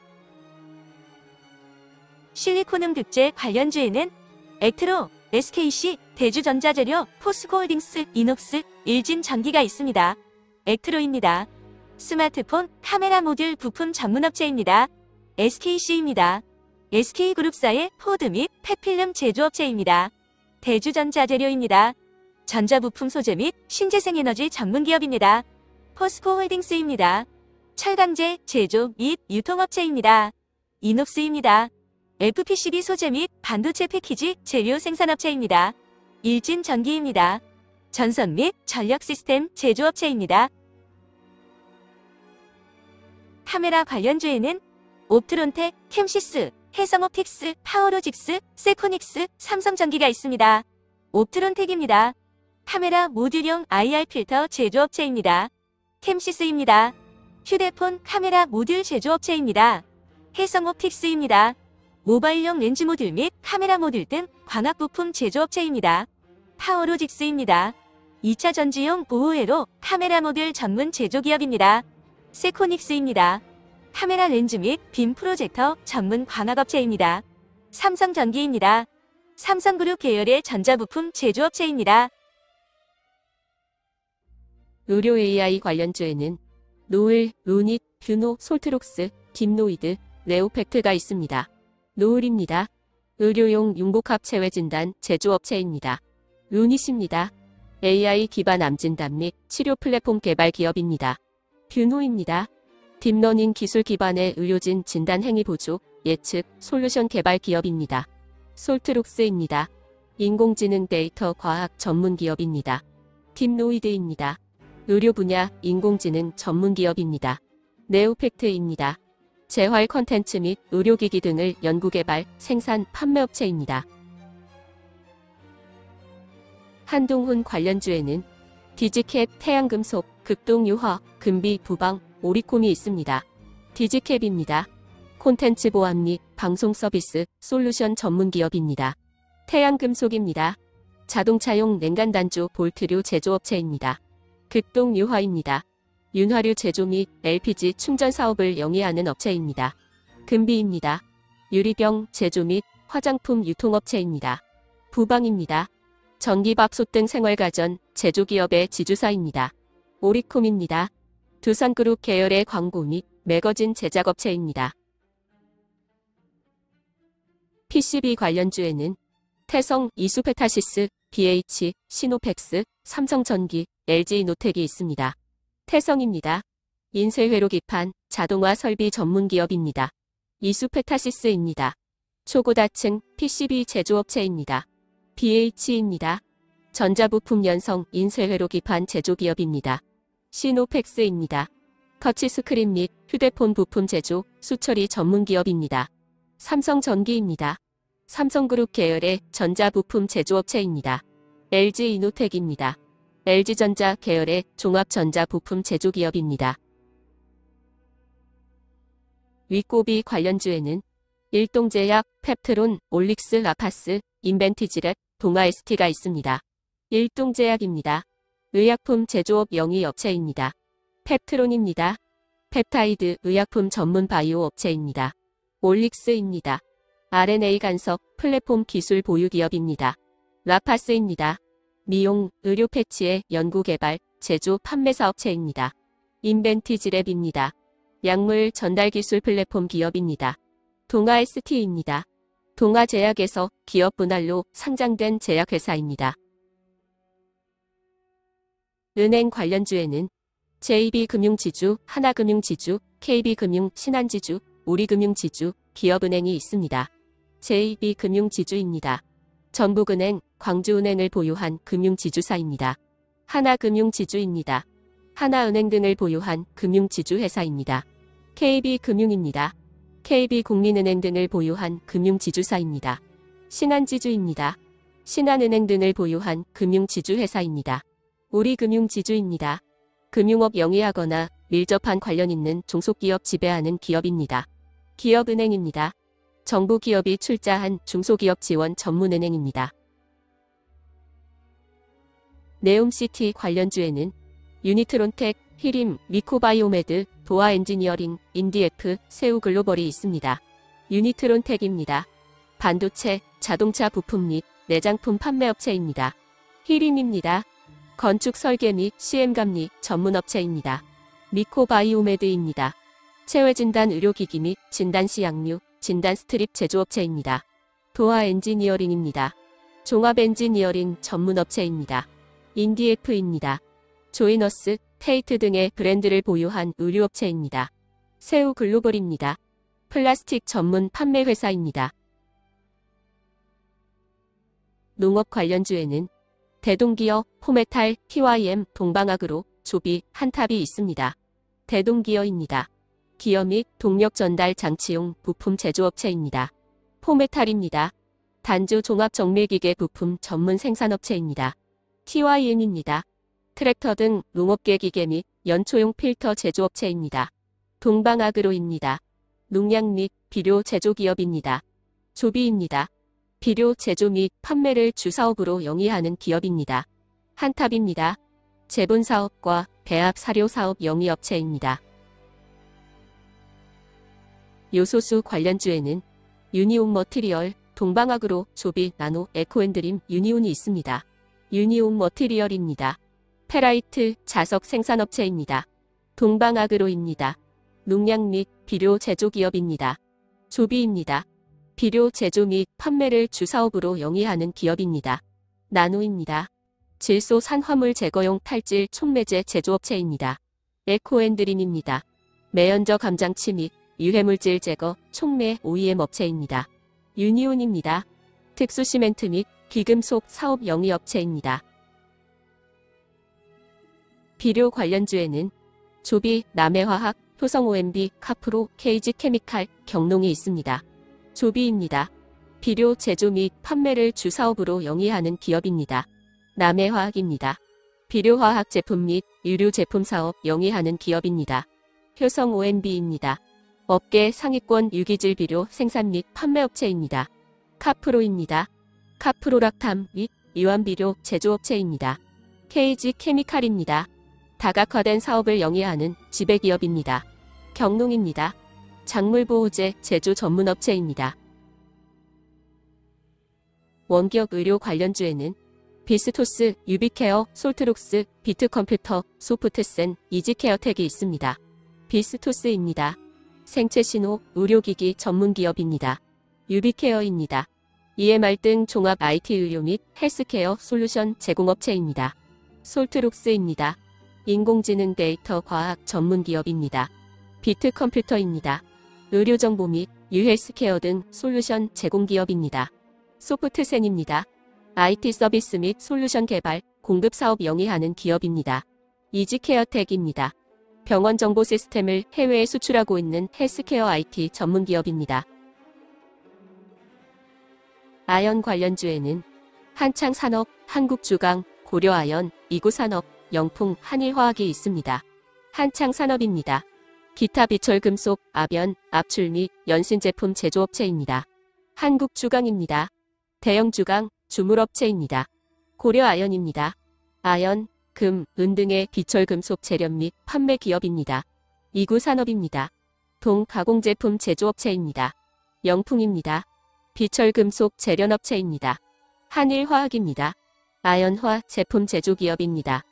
실리콘음 극제 관련주에는 액트로, 에스케이씨, 대주전자재료, 포스코홀딩스, 이녹스, 일진전기가 있습니다. 액트로입니다. 스마트폰, 카메라 모듈 부품 전문업체입니다. 에스케이씨입니다. 에스케이그룹사의 포드 및 펫필름 제조업체입니다. 대주전자재료입니다. 전자부품 소재 및 신재생에너지 전문기업입니다. 포스코홀딩스입니다. 철강제, 제조 및 유통업체입니다. 이녹스입니다. 에프피씨비 소재 및 반도체 패키지 재료 생산업체입니다. 일진전기입니다. 전선 및 전력 시스템 제조업체입니다. 카메라 관련주에는 옵트론텍, 캠시스, 해성옵틱스, 파워로직스, 세코닉스, 삼성전기가 있습니다. 옵트론텍입니다. 카메라 모듈용 아이알 필터 제조업체입니다. 캠시스입니다. 휴대폰 카메라 모듈 제조업체입니다. 해성옵틱스입니다. 모바일용 렌즈 모듈 및 카메라 모듈 등 광학 부품 제조업체입니다. 파워로직스입니다. 이 차 전지용 보호회로 카메라 모듈 전문 제조기업입니다. 세코닉스입니다. 카메라 렌즈 및 빔 프로젝터 전문 광학업체입니다. 삼성전기입니다. 삼성그룹 계열의 전자부품 제조업체입니다. 의료 에이아이 관련주에는 노을, 루닛, 뷰노, 솔트록스, 딥노이드, 레오팩트가 있습니다. 노을입니다. 의료용 융복합 체외 진단 제조업체입니다. 루닛입니다. 에이아이 기반 암 진단 및 치료 플랫폼 개발 기업입니다. 뷰노입니다. 딥러닝 기술 기반의 의료진 진단 행위 보조, 예측, 솔루션 개발 기업입니다. 솔트록스입니다. 인공지능 데이터 과학 전문 기업입니다. 딥노이드입니다. 의료 분야 인공지능 전문 기업입니다. 네오팩트입니다. 재활 컨텐츠 및 의료기기 등을 연구개발, 생산, 판매업체입니다. 한동훈 관련주에는 디지캡, 태양금속, 극동유화, 금비, 부방, 오리콤이 있습니다. 디지캡입니다. 콘텐츠 보안 및 방송 서비스, 솔루션 전문 기업입니다. 태양금속입니다. 자동차용 냉간단조 볼트류 제조업체입니다. 극동유화입니다. 윤활유 제조 및 엘피지 충전 사업을 영위하는 업체입니다. 금비입니다. 유리병 제조 및 화장품 유통업체입니다. 부방입니다. 전기밥솥 등 생활가전 제조기업의 지주사입니다. 오리콤입니다. 두산그룹 계열의 광고 및 매거진 제작업체입니다. 피씨비 관련주에는 태성, 이수페타시스, 비에이치, 시노펙스, 삼성전기, 엘지이노텍이 있습니다. 태성입니다. 인쇄회로 기판, 자동화 설비 전문 기업입니다. 이수페타시스입니다. 초고다층 피씨비 제조업체입니다. 비에이치입니다. 전자부품 연성 인쇄회로 기판 제조기업입니다. 시노펙스입니다. 터치스크린 및 휴대폰 부품 제조, 수처리 전문 기업입니다. 삼성전기입니다. 삼성그룹 계열의 전자부품 제조업체입니다. 엘지이노텍입니다. 엘지전자 계열의 종합전자부품 제조기업입니다. 위꼬비 관련주에는 일동제약, 펩트론, 올릭스, 라파스, 인벤티지랩, 동아에스티가 있습니다. 일동제약입니다. 의약품 제조업 영위업체입니다. 펩트론입니다. 펩타이드 의약품 전문 바이오 업체입니다. 올릭스입니다. 알엔에이 간섭 플랫폼 기술 보유 기업입니다. 라파스입니다. 미용, 의료 패치의 연구개발, 제조, 판매 사업체입니다. 인벤티지랩입니다. 약물 전달 기술 플랫폼 기업입니다. 동아에스티입니다. 동아제약에서 기업 분할로 상장된 제약회사입니다. 은행 관련주에는 제이비금융지주, 하나금융지주, 케이비금융, 신한지주, 우리금융지주, 기업은행이 있습니다. 제이비금융지주입니다. 전북은행, 광주은행을 보유한 금융지주사입니다. 하나금융지주입니다. 하나은행 등을 보유한 금융지주회사입니다. 케이비금융입니다. 케이비국민은행 등을 보유한 금융지주사입니다. 신한지주입니다. 신한은행 등을 보유한 금융지주회사입니다. 우리금융지주입니다. 금융업 영위하거나 밀접한 관련 있는 종속기업 지배하는 기업입니다. 기업은행입니다. 정부 기업이 출자한 중소기업 지원 전문은행입니다. 네옴시티 관련주에는 유니트론텍, 히림, 미코바이오메드, 도아엔지니어링, 인디에프, 세우글로벌이 있습니다. 유니트론텍입니다. 반도체, 자동차 부품 및 내장품 판매업체입니다. 히림입니다. 건축 설계 및 씨엠감리 전문업체입니다. 미코바이오메드입니다. 체외진단 의료기기 및 진단시약류, 진단 스트립 제조업체입니다. 도아엔지니어링입니다. 종합엔지니어링 전문업체입니다. 인디에프입니다. 조이너스, 테이트 등의 브랜드를 보유한 의류업체입니다. 세우글로벌입니다. 플라스틱 전문 판매회사입니다. 농업 관련주에는 대동기어, 포메탈, 티와이엠, 동방아그로, 조비, 한탑이 있습니다. 대동기어입니다. 기어 및 동력 전달 장치용 부품 제조업체입니다. 포메탈입니다. 단주 종합정밀기계 부품 전문 생산업체입니다. 티와이엠입니다. 트랙터 등 농업계 기계 및 연초용 필터 제조업체입니다. 동방아그로입니다. 농약 및 비료 제조기업입니다. 조비입니다. 비료 제조 및 판매를 주사업으로 영위하는 기업입니다. 한탑입니다. 제분사업과 배합사료사업 영위업체입니다. 요소수 관련주에는 유니온 머티리얼, 동방아그로, 조비, 나노, 에코앤드림, 유니온이 있습니다. 유니온 머티리얼입니다. 페라이트, 자석 생산업체입니다. 동방아그로입니다. 농약 및 비료 제조기업입니다. 조비입니다. 비료 제조 및 판매를 주사업으로 영위하는 기업입니다. 나노입니다. 질소 산화물 제거용 탈질 촉매제 제조업체입니다. 에코앤드림입니다. 매연저 감장치 및 유해물질 제거 촉매 오이엠 업체입니다. 유니온입니다. 특수시멘트 및 귀금속 사업 영위업체입니다. 비료 관련주에는 조비, 남해화학, 효성오엠비, 카프로, 케이지케미칼, 경농이 있습니다. 조비입니다. 비료 제조 및 판매를 주사업으로 영위하는 기업입니다. 남해화학입니다. 비료화학 제품 및 유류 제품 사업 영위하는 기업입니다. 효성오엠비입니다. 업계 상위권 유기질 비료 생산 및 판매업체입니다. 카프로입니다. 카프로락탐 및 이완비료 제조업체입니다. 케이지케미칼입니다. 다각화된 사업을 영위하는 지배기업입니다. 경농입니다. 작물보호제 제조 전문업체입니다. 원격 의료 관련주에는 비스토스, 유비케어, 솔트룩스, 비트컴퓨터, 소프트센, 이지케어텍이 있습니다. 비스토스입니다. 생체신호, 의료기기 전문기업입니다. 유비케어입니다. 이엠알 등 종합 아이티 의료 및 헬스케어 솔루션 제공업체입니다. 솔트룩스입니다. 인공지능 데이터 과학 전문기업입니다. 비트컴퓨터입니다. 의료정보 및 유헬스케어 등 솔루션 제공기업입니다. 소프트센입니다. 아이티 서비스 및 솔루션 개발, 공급 사업 영위하는 기업입니다. 이지케어텍입니다. 병원 정보 시스템을 해외에 수출하고 있는 헬스케어 아이티 전문기업입니다. 아연 관련주에는 한창산업, 한국주강, 고려아연, 이구산업, 영풍, 한일화학이 있습니다. 한창산업입니다. 기타 비철금속, 압연, 압출 및 연신제품 제조업체입니다. 한국주강입니다. 대형주강, 주물업체입니다. 고려아연입니다. 아연, 금, 은 등의 비철금속 재련 및 판매 기업입니다. 이구산업입니다. 동가공제품 제조업체입니다. 영풍입니다. 비철금속 재련업체입니다. 한일화학입니다. 아연화 제품 제조기업입니다.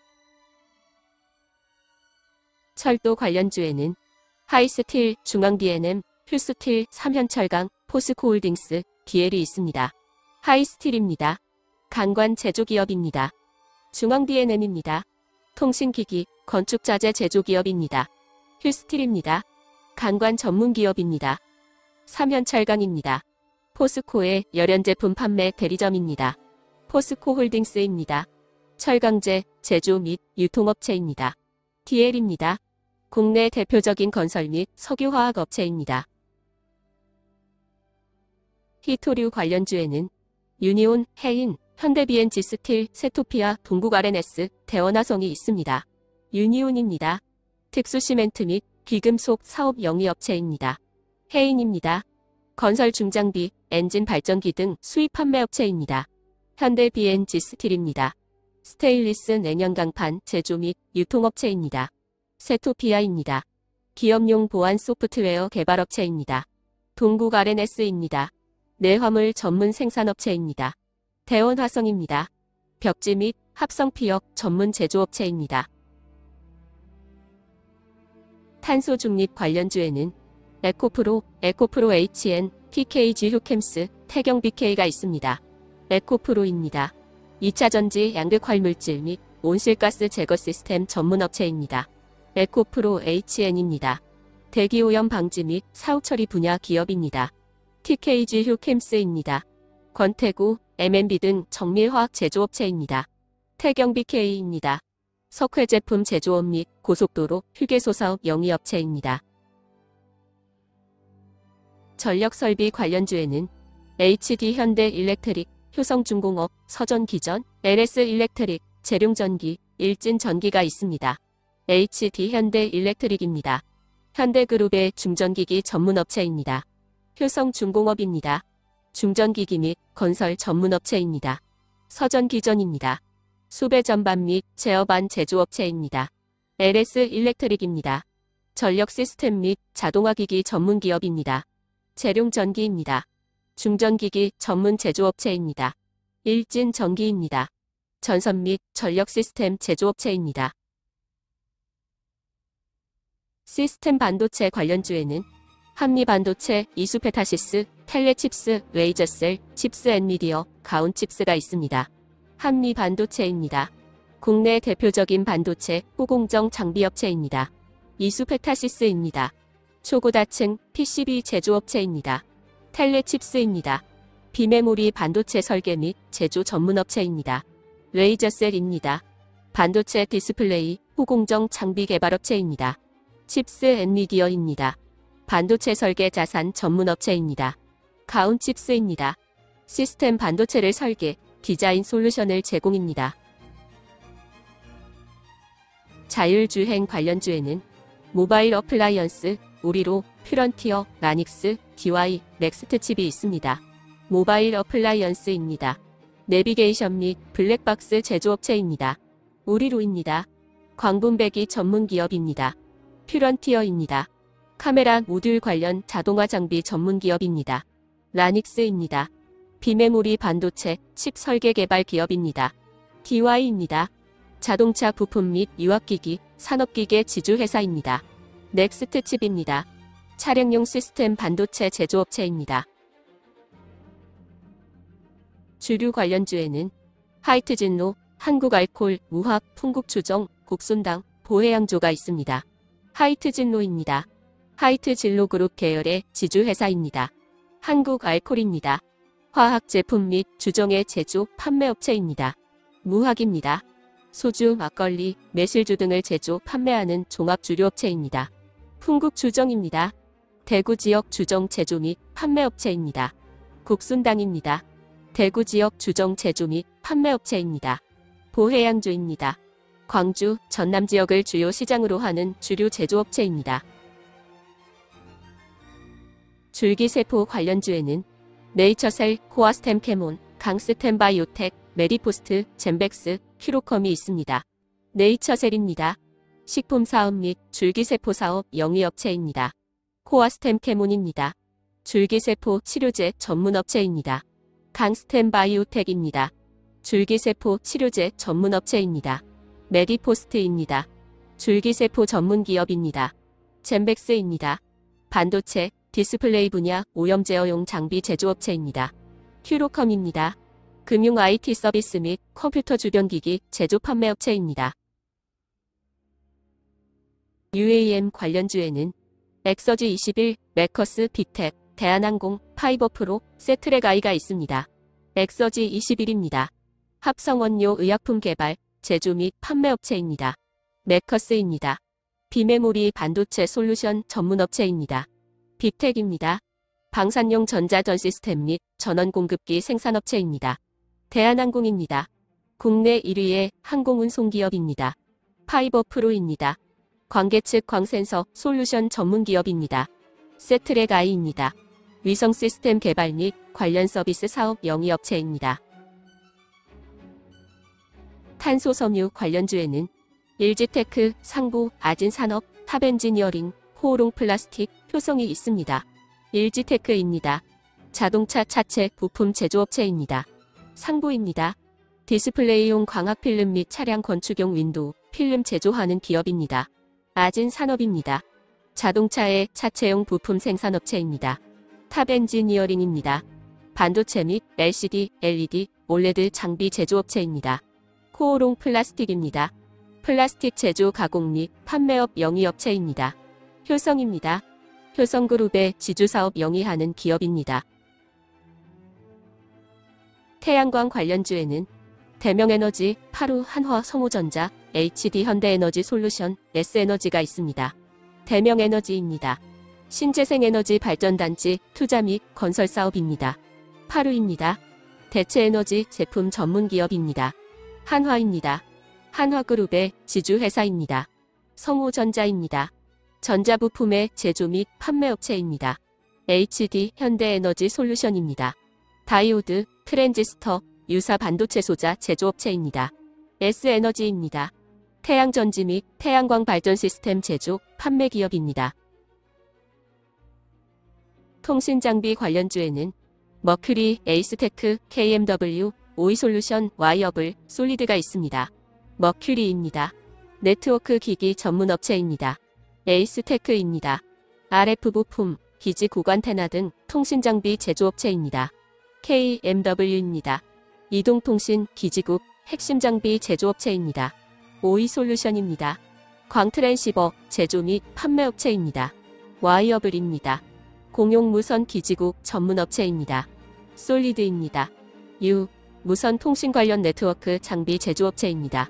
철도 관련주에는 하이스틸, 중앙비엔엠, 휴스틸, 삼현철강, 포스코홀딩스, 디엘이 있습니다. 하이스틸입니다. 강관 제조기업입니다. 중앙비엔엠입니다. 통신기기, 건축자재 제조기업입니다. 휴스틸입니다. 강관 전문기업입니다. 삼현철강입니다. 포스코의 열연제품 판매 대리점입니다. 포스코홀딩스입니다. 철강제, 제조 및 유통업체입니다. 디엘입니다. 국내 대표적인 건설 및 석유화학 업체입니다. 히토류 관련주에는 유니온, 해인, 현대비엔지스틸, 세토피아, 동국알엔에스, 대원화성이 있습니다. 유니온입니다. 특수시멘트 및 귀금속 사업 영위업체입니다. 해인입니다. 건설 중장비, 엔진 발전기 등 수입 판매업체입니다. 현대비엔지스틸입니다. 스테인리스 냉연강판 제조 및 유통업체입니다. 세토피아입니다. 기업용 보안 소프트웨어 개발업체입니다. 동국알엔에스입니다. 내화물 전문 생산업체입니다. 대원화성입니다. 벽지 및 합성피역 전문 제조업체입니다. 탄소 중립 관련주에는 에코프로, 에코프로 에이치엔, 티케이지 휴캠스, 태경비케이가 있습니다. 에코프로입니다. 이 차 전지 양극활물질 및 온실가스 제거 시스템 전문업체입니다. 에코프로 에이치엔입니다. 대기오염 방지 및 사후 처리 분야 기업입니다. 티케이지 휴캠스입니다. 권태구, 엠엠비 등 정밀화학 제조업체입니다. 태경비케이입니다. 석회 제품 제조업 및 고속도로 휴게소 사업 영위업체입니다. 전력설비 관련주에는 에이치디 현대 일렉트릭, 효성중공업, 서전기전, 엘에스 일렉트릭, 재룡전기, 일진전기가 있습니다. 에이치디 현대 일렉트릭입니다. 현대그룹의 중전기기 전문업체입니다. 효성중공업입니다. 중전기기 및 건설 전문업체입니다. 서전기전입니다. 수배전반 및 제어반 제조업체입니다. 엘에스 일렉트릭입니다. 전력 시스템 및 자동화기기 전문기업입니다. 재룡전기입니다. 중전기기 전문 제조업체입니다. 일진전기입니다. 전선 및 전력 시스템 제조업체입니다. 시스템 반도체 관련주에는 한미반도체, 이수페타시스, 텔레칩스, 레이저셀, 칩스 엔미디어, 가온칩스가 있습니다. 한미반도체입니다. 국내 대표적인 반도체 후공정 장비업체입니다. 이수페타시스입니다. 초고다층 피씨비 제조업체입니다. 텔레칩스입니다. 비메모리 반도체 설계 및 제조 전문업체입니다. 레이저셀입니다. 반도체 디스플레이 후공정 장비 개발업체입니다. 칩스 엔미디어입니다. 반도체 설계 자산 전문업체입니다. 가온칩스입니다. 시스템 반도체를 설계, 디자인 솔루션을 제공입니다. 자율주행 관련주에는 모바일 어플라이언스, 우리로, 퓨런티어, 라닉스, 디와이, 넥스트칩이 있습니다. 모바일 어플라이언스입니다. 내비게이션 및 블랙박스 제조업체입니다. 우리로입니다. 광분배기 전문기업입니다. 퓨런티어입니다. 카메라 모듈 관련 자동화 장비 전문기업입니다. 라닉스입니다. 비메모리 반도체 칩 설계 개발 기업입니다. 디와이입니다. 자동차 부품 및 유압기기, 산업기계 지주회사입니다. 넥스트칩입니다. 차량용 시스템 반도체 제조업체입니다. 주류 관련주에는 하이트진로, 한국알콜, 무합, 풍국추정, 국순당, 보해양조가 있습니다. 하이트진로입니다. 하이트진로그룹 계열의 지주회사입니다. 한국알콜입니다. 화학제품 및 주정의 제조, 판매업체입니다. 무학입니다. 소주, 막걸리, 매실주 등을 제조, 판매하는 종합주류업체입니다. 풍국주정입니다. 대구지역 주정 제조 및 판매업체입니다. 국순당입니다. 대구지역 주정 제조 및 판매업체입니다. 보해양조입니다. 광주, 전남 지역을 주요 시장으로 하는 주류 제조업체입니다. 줄기세포 관련주에는 네이처셀, 코아스템 캐몬, 강스템 바이오텍, 메디포스트, 젠백스, 큐로컴이 있습니다. 네이처셀입니다. 식품사업 및 줄기세포 사업 영위업체입니다. 코아스템 캐몬입니다. 줄기세포 치료제 전문업체입니다. 강스템 바이오텍입니다. 줄기세포 치료제 전문업체입니다. 메디포스트입니다. 줄기세포 전문기업입니다. 젠백스입니다. 반도체, 디스플레이 분야 오염 제어용 장비 제조업체입니다. 큐로컴입니다. 금융 아이티 서비스 및 컴퓨터 주변기기 제조 판매업체입니다. 유에이엠 관련주에는 엑서지 이십일, 메커스, 빅텍, 대한항공, 파이버프로, 세트랙아이가 있습니다. 엑서지 이십일입니다. 합성원료 의약품 개발, 제조 및 판매업체입니다. 메커스입니다. 비메모리 반도체 솔루션 전문업체입니다. 빅텍입니다. 방산용 전자전 시스템 및 전원 공급기 생산업체입니다. 대한항공입니다. 국내 일 위의 항공운송기업입니다. 파이버프로입니다. 광계측 광센서 솔루션 전문기업입니다. 세트랙아이입니다. 위성 시스템 개발 및 관련 서비스 사업 영위업체입니다. 탄소섬유 관련주에는 일지테크, 상부, 아진산업, 탑엔지니어링, 호오롱 플라스틱, 효성이 있습니다. 일지테크입니다. 자동차 차체 부품 제조업체입니다. 상부입니다. 디스플레이용 광학필름 및 차량 건축용 윈도우, 필름 제조하는 기업입니다. 아진산업입니다. 자동차의 차체용 부품 생산업체입니다. 탑엔지니어링입니다. 반도체 및 엘시디, 엘이디, 올레드 장비 제조업체입니다. 코오롱 플라스틱입니다. 플라스틱 제조 가공 및 판매업 영위업체입니다. 효성입니다. 효성그룹의 지주사업 영위하는 기업입니다. 태양광 관련주에는 대명에너지, 파루, 한화, 성우전자, 에이치디 현대에너지 솔루션, S에너지가 있습니다. 대명에너지입니다. 신재생에너지 발전단지, 투자 및 건설 사업입니다. 파루입니다. 대체에너지 제품 전문 기업입니다. 한화입니다. 한화그룹의 지주회사입니다. 성우전자입니다. 전자부품의 제조 및 판매업체입니다. 에이치디 현대에너지 솔루션입니다. 다이오드, 트랜지스터, 유사 반도체 소자 제조업체입니다. S에너지입니다. 태양전지 및 태양광 발전 시스템 제조, 판매 기업입니다. 통신장비 관련주에는 머큐리, 에이스테크, 케이엠더블유, 오이솔루션, 와이어블, 솔리드가 있습니다. 머큐리입니다. 네트워크 기기 전문 업체입니다. 에이스테크입니다. 알에프 부품, 기지 구간테나 등 통신장비 제조업체입니다. 케이엠더블유입니다. 이동통신, 기지국, 핵심 장비 제조업체입니다. 오이솔루션입니다. 광트랜시버, 제조 및 판매업체입니다. 와이어블입니다. 공용 무선 기지국 전문업체입니다. 솔리드입니다. U, 무선 통신 관련 네트워크 장비 제조업체입니다.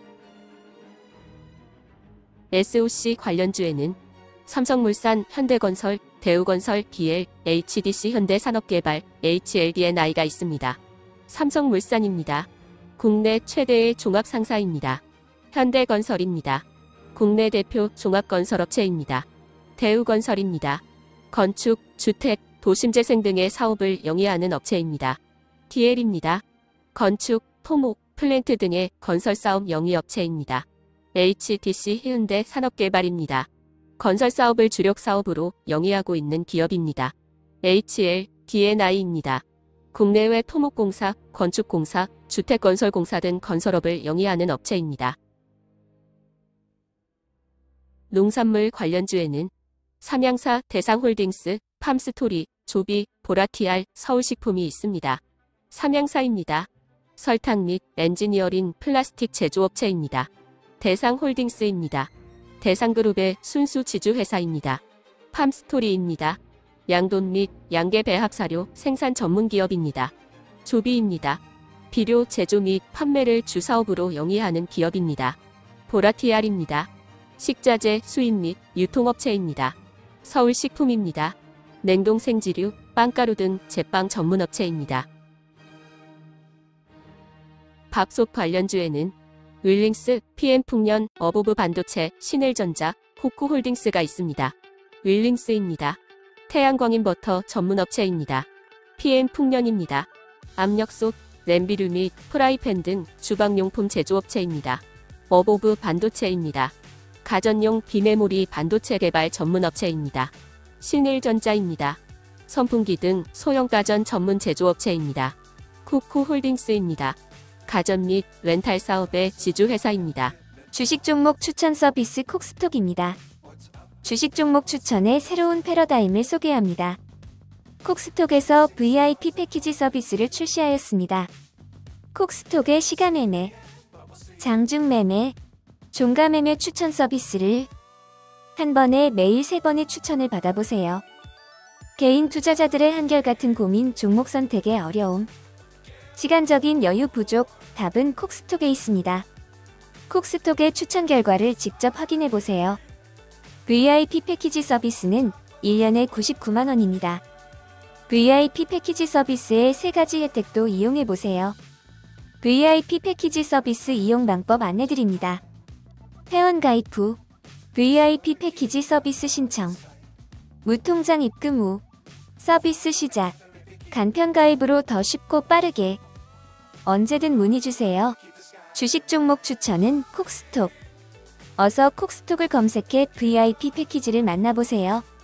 에스오씨 관련주에는 삼성물산, 현대건설, 대우건설, 비엘, 에이치디씨 현대산업개발, 에이치엘디엔아이가 있습니다. 삼성물산입니다. 국내 최대의 종합상사입니다. 현대건설입니다. 국내 대표 종합건설업체입니다. 대우건설입니다. 건축, 주택, 도심재생 등의 사업을 영위하는 업체입니다. 디엘입니다. 건축, 토목, 플랜트 등의 건설사업 영위업체입니다. 에이치디씨 현대산업개발입니다. 건설사업을 주력사업으로 영위하고 있는 기업입니다. 에이치엘디엔아이입니다. 국내외 토목공사, 건축공사, 주택건설공사 등 건설업을 영위하는 업체입니다. 농산물 관련주에는 삼양사, 대상홀딩스, 팜스토리, 조비, 보라티알, 서울식품이 있습니다. 삼양사입니다. 설탕 및 엔지니어링 플라스틱 제조업체입니다. 대상홀딩스입니다. 대상그룹의 순수 지주회사입니다. 팜스토리입니다. 양돈 및 양계 배합사료 생산 전문기업입니다. 조비입니다. 비료 제조 및 판매를 주사업으로 영위하는 기업입니다. 보라티알입니다. 식자재 수입 및 유통업체입니다. 서울식품입니다. 냉동생지류, 빵가루 등 제빵 전문업체입니다. 밥솥 관련주에는 윌링스, 피엠풍년, 어보브 반도체, 신일전자, 호쿠홀딩스가 있습니다. 윌링스입니다. 태양광인버터 전문업체입니다. 피엠풍년입니다. 압력솥, 냄비류 및 프라이팬 등 주방용품 제조업체입니다. 어보브 반도체입니다. 가전용 비메모리 반도체 개발 전문업체입니다. 신일전자입니다. 선풍기 등 소형 가전 전문 제조업체입니다. 쿠쿠홀딩스입니다. 가전 및 렌탈 사업의 지주회사입니다. 주식 종목 추천 서비스 콕스톡입니다. 주식 종목 추천의 새로운 패러다임을 소개합니다. 콕스톡에서 브이아이피 패키지 서비스를 출시하였습니다. 콕스톡의 시가매매, 장중매매, 종가매매 추천 서비스를 한 번에 매일 세 번의 추천을 받아보세요. 개인 투자자들의 한결같은 고민, 종목 선택의 어려움, 시간적인 여유 부족, 답은 콕스톡에 있습니다. 콕스톡의 추천 결과를 직접 확인해보세요. 브이아이피 패키지 서비스는 일 년에 구십구만 원입니다. 브이아이피 패키지 서비스의 세 가지 혜택도 이용해보세요. 브이아이피 패키지 서비스 이용 방법 안내드립니다. 회원가입 후, 브이아이피 패키지 서비스 신청, 무통장 입금 후, 서비스 시작, 간편가입으로 더 쉽고 빠르게 언제든 문의주세요. 주식 종목 추천은 콕스톡. 어서 콕스톡을 검색해 브이아이피 패키지를 만나보세요.